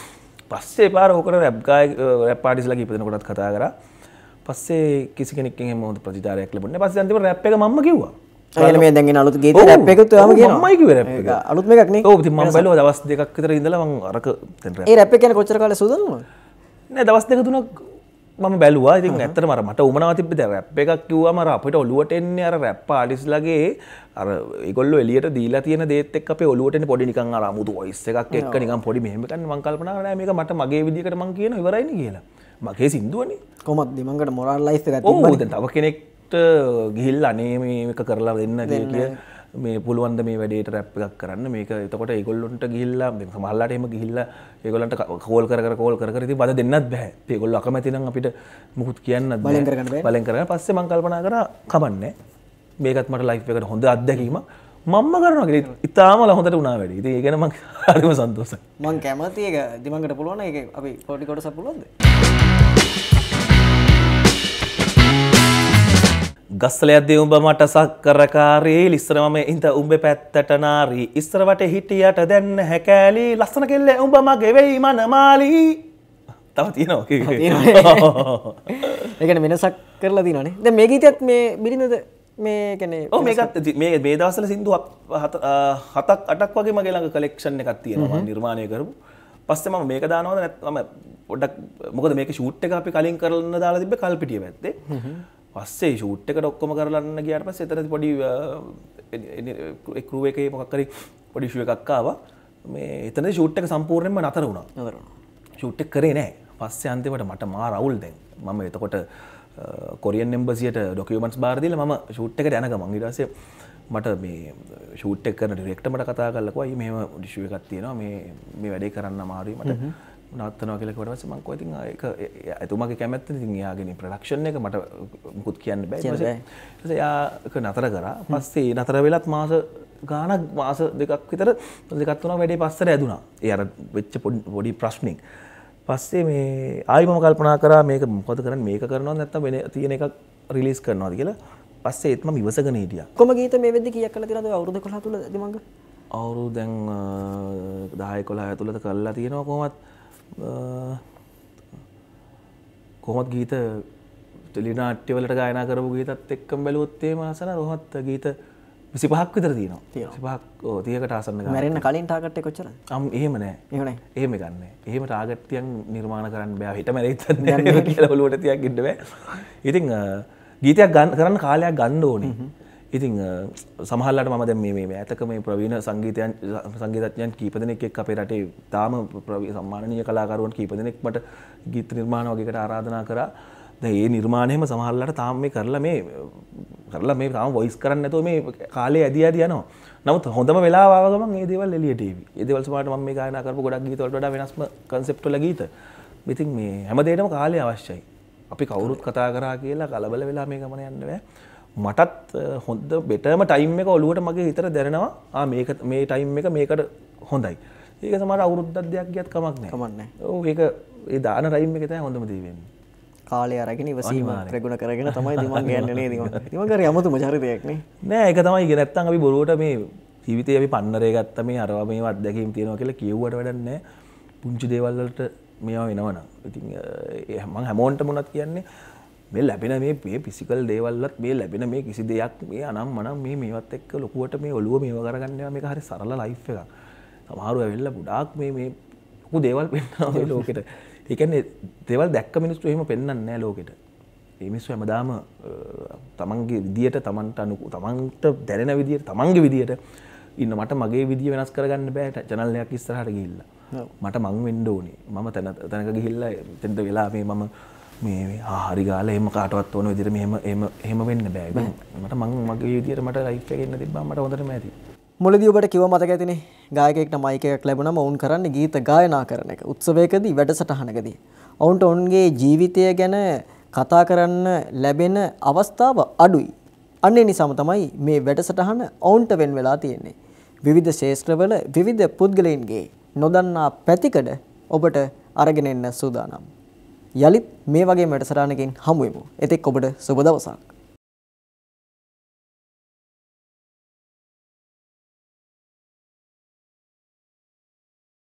පස්සේ පාර ඕකට රැප් ගායක රැප් ආටිස්ලා කීප දෙනෙකුටත් කතා කරා. පස්සේ කිසි කෙනෙක්ගෙන් එහෙම මොකද ප්‍රතිචාරයක් ලැබුණේ. පස්සේ අන්තිමට රැප් එක මම්ම කිව්වා. ඒ මේ දැන් එන අලුත් ගීතේ රැප් එකත් ඔයාම කියනවා. මම්මයි කිව්වේ රැප් එක. අලුත් එකක් නේ. ඔව් ඉතින් මම බැලුවා දවස් දෙකක් විතර ඉඳලා මම අරක දැන් රැප්. ඒ රැප් එක කියන්නේ කොච්චර කාලෙ සූදානම් වුණාද? නෑ දවස් දෙක තුනක් මම බැලුවා. ඉතින් ඇත්තටම අර මට උමනාව තිබ්බේ දැන් රැප් එකක් කිව්වම අර අපිට ඔලුවට එන්නේ අර රැප් ආටිස්ලාගේ අර ඒගොල්ලෝ එළියට දීලා තියෙන දේත් එක්ක අපේ ඔලුවට එන්නේ පොඩි නිකන් අර අමුතු වොයිස් එකක් එක්ක නිකන් පොඩි මෙහෙම කන්නේ මම කල්පනා කරා නෑ මේක මට මගේ විදියකට මං කියන ඉවරයිනේ කියලා. මගේ සින්දුවනේ. කොහොමද දිමංගට මොරල් ලයිෆ් එකක් ඔව් තිබ්බනේ. දැන් තව කෙනෙක්ට ගිහිල්ලා අනේ මේක කරලා දෙන්න කිය මේ පුළුවන් ද මේ වැඩේට රැප් එකක් කරන්න මේක එතකොට ඒගොල්ලොන්ට ගිහිල්ලා දැන් සමහරලාට එහෙම ගිහිල්ලා ඒගොල්ලන්ට කෝල් කර කර කෝල් කර කර ඉතින් බද දෙන්නත් බෑ. ඒගොල්ලෝ අකමැති නම් අපිට මුකුත් කියන්නත් බෑ. බලෙන් කරගන්න බෑ. බලෙන් කරගන්න. පස්සේ මම කල්පනා කරා කමන්නේ. මේකත් මට ලයිෆ් එකට හොඳ අත්දැකීමක්. මම්ම කරනවා කියලා ඉතාලම හොඳට වුණා වැඩි. ඉතින් ඒ ගැන මම හරිම සන්තෝෂයි. මං කැමති ඒක දිමංගට පුළුවන් ඒක අපි පොඩි කොටසක් පුළුවන්ද? ගස්සලයක්දී උඹ මට සක්කරකාරී ඉස්සර මම ඉඳ උඹේ පැත්තට නාරී ඉස්සර වටේ හිටියට දැන් හැකෑලි ලස්සන කෙල්ල උඹ මගේ වෙයි මනමාලි තව තියෙනවා තියෙනවා ඒ කියන්නේ වෙනසක් කරලා තියෙනවානේ දැන් මේ ගීතයත් මේ බිරිඳද මේ කියන්නේ ඔව් මේකත් මේ මේ දවස්වල සින්දු හතක් අටක් වගේ මගේ ළඟ කලෙක්ෂන් එකක් තියෙනවා මම නිර්මාණය කරපු පස්සේ මම මේක දානවද නැත්නම් මම පොඩ්ඩක් මොකද මේක ෂූට් එක අපි කලින් කරන්න දාලා තිබ්බේ කල්පිටිය පැත්තේ පස්සේ ෂූට් එකට ඔක්කොම කරලන්න ගියාට පස්සේ එතනදී පොඩි ක්‍රූ එකේ මොකක් හරි පොඩි ඉෂුව එකක් ආවා මේ එතනදී ෂූට් එක සම්පූර්ණයෙන්ම නතර වුණා නතර වුණා ෂූට් එක කරේ නැහැ පස්සේ අන්තිමට මට මා රවුල් දැන් මම එතකොට කොරියන් එම්බසියට ඩොකියුමන්ට්ස් බාර දීලා මම ෂූට් එකට යන ගමන් ඊට පස්සේ මට මේ ෂූට් එක කරන ඩිරෙක්ටර් මට කතා කරලා කිව්වා අයියේ මෙහෙම ඉෂුව එකක් තියෙනවා මේ මේ වැඩේ කරන්න අමාරුයි මට නවත්තනවා කියලා කිව්වට පස්සේ මම කිව්වා ඉතින් ඒක එතුමාගේ කැමැත්තනේ ඉතින් එයාගේ ප්‍රොඩක්ෂන් එක මට මුකුත් කියන්න බෑ ඊට පස්සේ ඊට එයා ඒක නතර කරා පස්සේ නතර වෙලත් මාස ගාණක් මාස දෙකක් විතර දෙකක් තුනක් වැඩේ පස්සට ඇදුනා ඒ අර වෙච්ච පොඩි ප්‍රශ්නින් පස්සේ මේ ආයි මම කල්පනා කරා මේක මොකද කරන්නේ මේක කරනවද නැත්නම් වෙන තියෙන එකක් රිලීස් කරනවද කියලා පස්සේ ඒත් මම ඉවසගෙන හිටියා කොම ගීත මේ වෙද්දි කීයක් කරලා තියෙනවද අවුරුදු එකොළහ තුල දිමංග අවුරුදු දැන් දහ එකොළහ ඇතුළත කරලා තියෙනවා කොහොමත් කොහොමත් ගීත ටෙලිනාට්‍ය වලට ගායනා කරපු ගීතත් එක්කම බැලුවොත් එහෙම අසන කොහොමත් ගීත විසිපහක් විතර තියෙනවා විසිපහක් ඔව් තිහකට ආසන්න ගන්න මැරෙන්න කලින් ටාගට් එක කොච්චරද අම් එහෙම නෑ එහෙම නෑ එහෙම ගන්න එහෙම ටාගට් ටිකක් නිර්මාණ කරන්න බෑ හිත මැරෙයිත් නෑ කියලා ඔලුවට තියක් ඉන්න බෑ ඉතින් ගීතයක් ගන්න කරන්න කාලයක් ගන්න ඕනේ ඉතින් සමහරලාට මම දැන් මේ මේ ඈතක මේ ප්‍රවීණ සංගීතයන් සංගීතඥයන් කීප දෙනෙක් එක්ක අපේ රටේ තාම සම්මානනීය කලාකරුවන් කීප දෙනෙක් මට ගීත නිර්මාණ වගේකට ආරාධනා කරා. දැන් මේ නිර්මාණයම සමහරලාට තාම මේ කරලා මේ කරලා මේ තාම වොයිස් කරන්නේ නැතුව මේ කාලේ ඇදී ඇදී යනවා. නමුත් හොඳම වෙලාව ආව ගමන් මේ දේවල් එළියට එවි. ඒ දේවල් සමහරට මම මේ ගායනා කරපු ගොඩක් ගීත වලට වඩා වෙනස්ම කන්සෙප්ට් වල ගීත. ඉතින් මේ හැම දෙයකම කාලය අවශ්‍යයි. අපි කවුරුත් කතා කරා කියලා කලබල වෙලා මේ ගමන යන්න බෑ. මටත් හොඳ බෙටර්ම ටයිම් එක ඔලුවට මගේ හිතට දැනෙනවා ආ මේක මේ ටයිම් එක මේකට හොඳයි. ඒක සමහර අවුරුද්දක් දෙකක් ගියත් කමක් නැහැ. කමක් නැහැ. ඔව් ඒක ඒ දාන ටයිම් එක තමයි හොඳම දේ වෙන්නේ. කාලය අරගෙන ඉවසීම ප්‍රගුණ කරගෙන තමයි දිමංග යන්නේ නේද දිමංග. දිමංග හරි අමුතුම චරිතයක් නේ. නෑ ඒක තමයි ඉතින් නැත්තම් අපි බොරුවට මේ ජීවිතේ අපි පන්නරේ ගත්ත මේ අරවා මේව අත්දැකීම් තියෙනවා කියලා කියෙව්වට වැඩක් නැහැ. පුංචි දේවල් වලට මේවා වෙනවනම්. ඉතින් මම හැමෝන්ටම උනත් කියන්නේ මේ ලැබෙන මේ මේ ෆිසිකල් දේවල්වත් මේ ලැබෙන මේ කිසි දෙයක් මේ අනම් මනම් මේ මේවත් එක්ක ලොකුවට මේ ඔළුව මේව කරගන්න ඒවා මේක හරි සරල ලයිෆ් එකක්. සමහරව ඇවිල්ලා ගොඩාක් මේ මේ ලොකු දේවල් පෙන්නනවා මේ ලෝකෙට. ඒ කියන්නේ දේවල් දැක්ක මිනිස්සු එහෙම පෙන්වන්නේ නැහැ ලෝකෙට. මේ මිනිස්සු හැමදාම තමන්ගේ විදියට තමන්ට අනු තමන්ට දැනෙන විදියට තමන්ගේ විදියට ඉන්න මට මගේ විදිය වෙනස් කරගන්න බෑ channel එකක් ඉස්සරහට ගිහිල්ලා. මට මං වෙන්න ඕනේ. මම තැන තැනක ගිහිල්ලා එතනට වෙලා මේ මම මේ හරි ගාලා එහෙම කාටවත් ඕන විදිහට මෙහෙම එහෙම එහෙම වෙන්න බෑ. මට මං මගේ විදියට මට ලයිෆ් එකේ ඉන්න තිබ්බම මට හොඳටම ඇති. මුලදී ඔබට කිව්ව මතක ඇතිනේ ගායකයෙක්ට මයික් එකක් ලැබුණම වුන් කරන්නේ ගීත ගායනා කරන එක. උත්සවයකදී වැඩසටහනකදී. ඔවුන්ට ඔවුන්ගේ ජීවිතය ගැන කතා කරන්න ලැබෙන අවස්ථාව අඩුයි. අන්න ඒ නිසාම තමයි මේ වැඩසටහන ඔවුන්ට වෙන් වෙලා තියෙන්නේ. විවිධ ශාස්ත්‍රවල විවිධ පුද්ගලයන්ගේ නොදන්නා පැතිකඩ ඔබට අරගෙන එන්න සූදානම්. යලිත් මේ වගේ වැඩසටහනකින් හමු වෙමු. එතෙක් ඔබට සුබ දවසක්.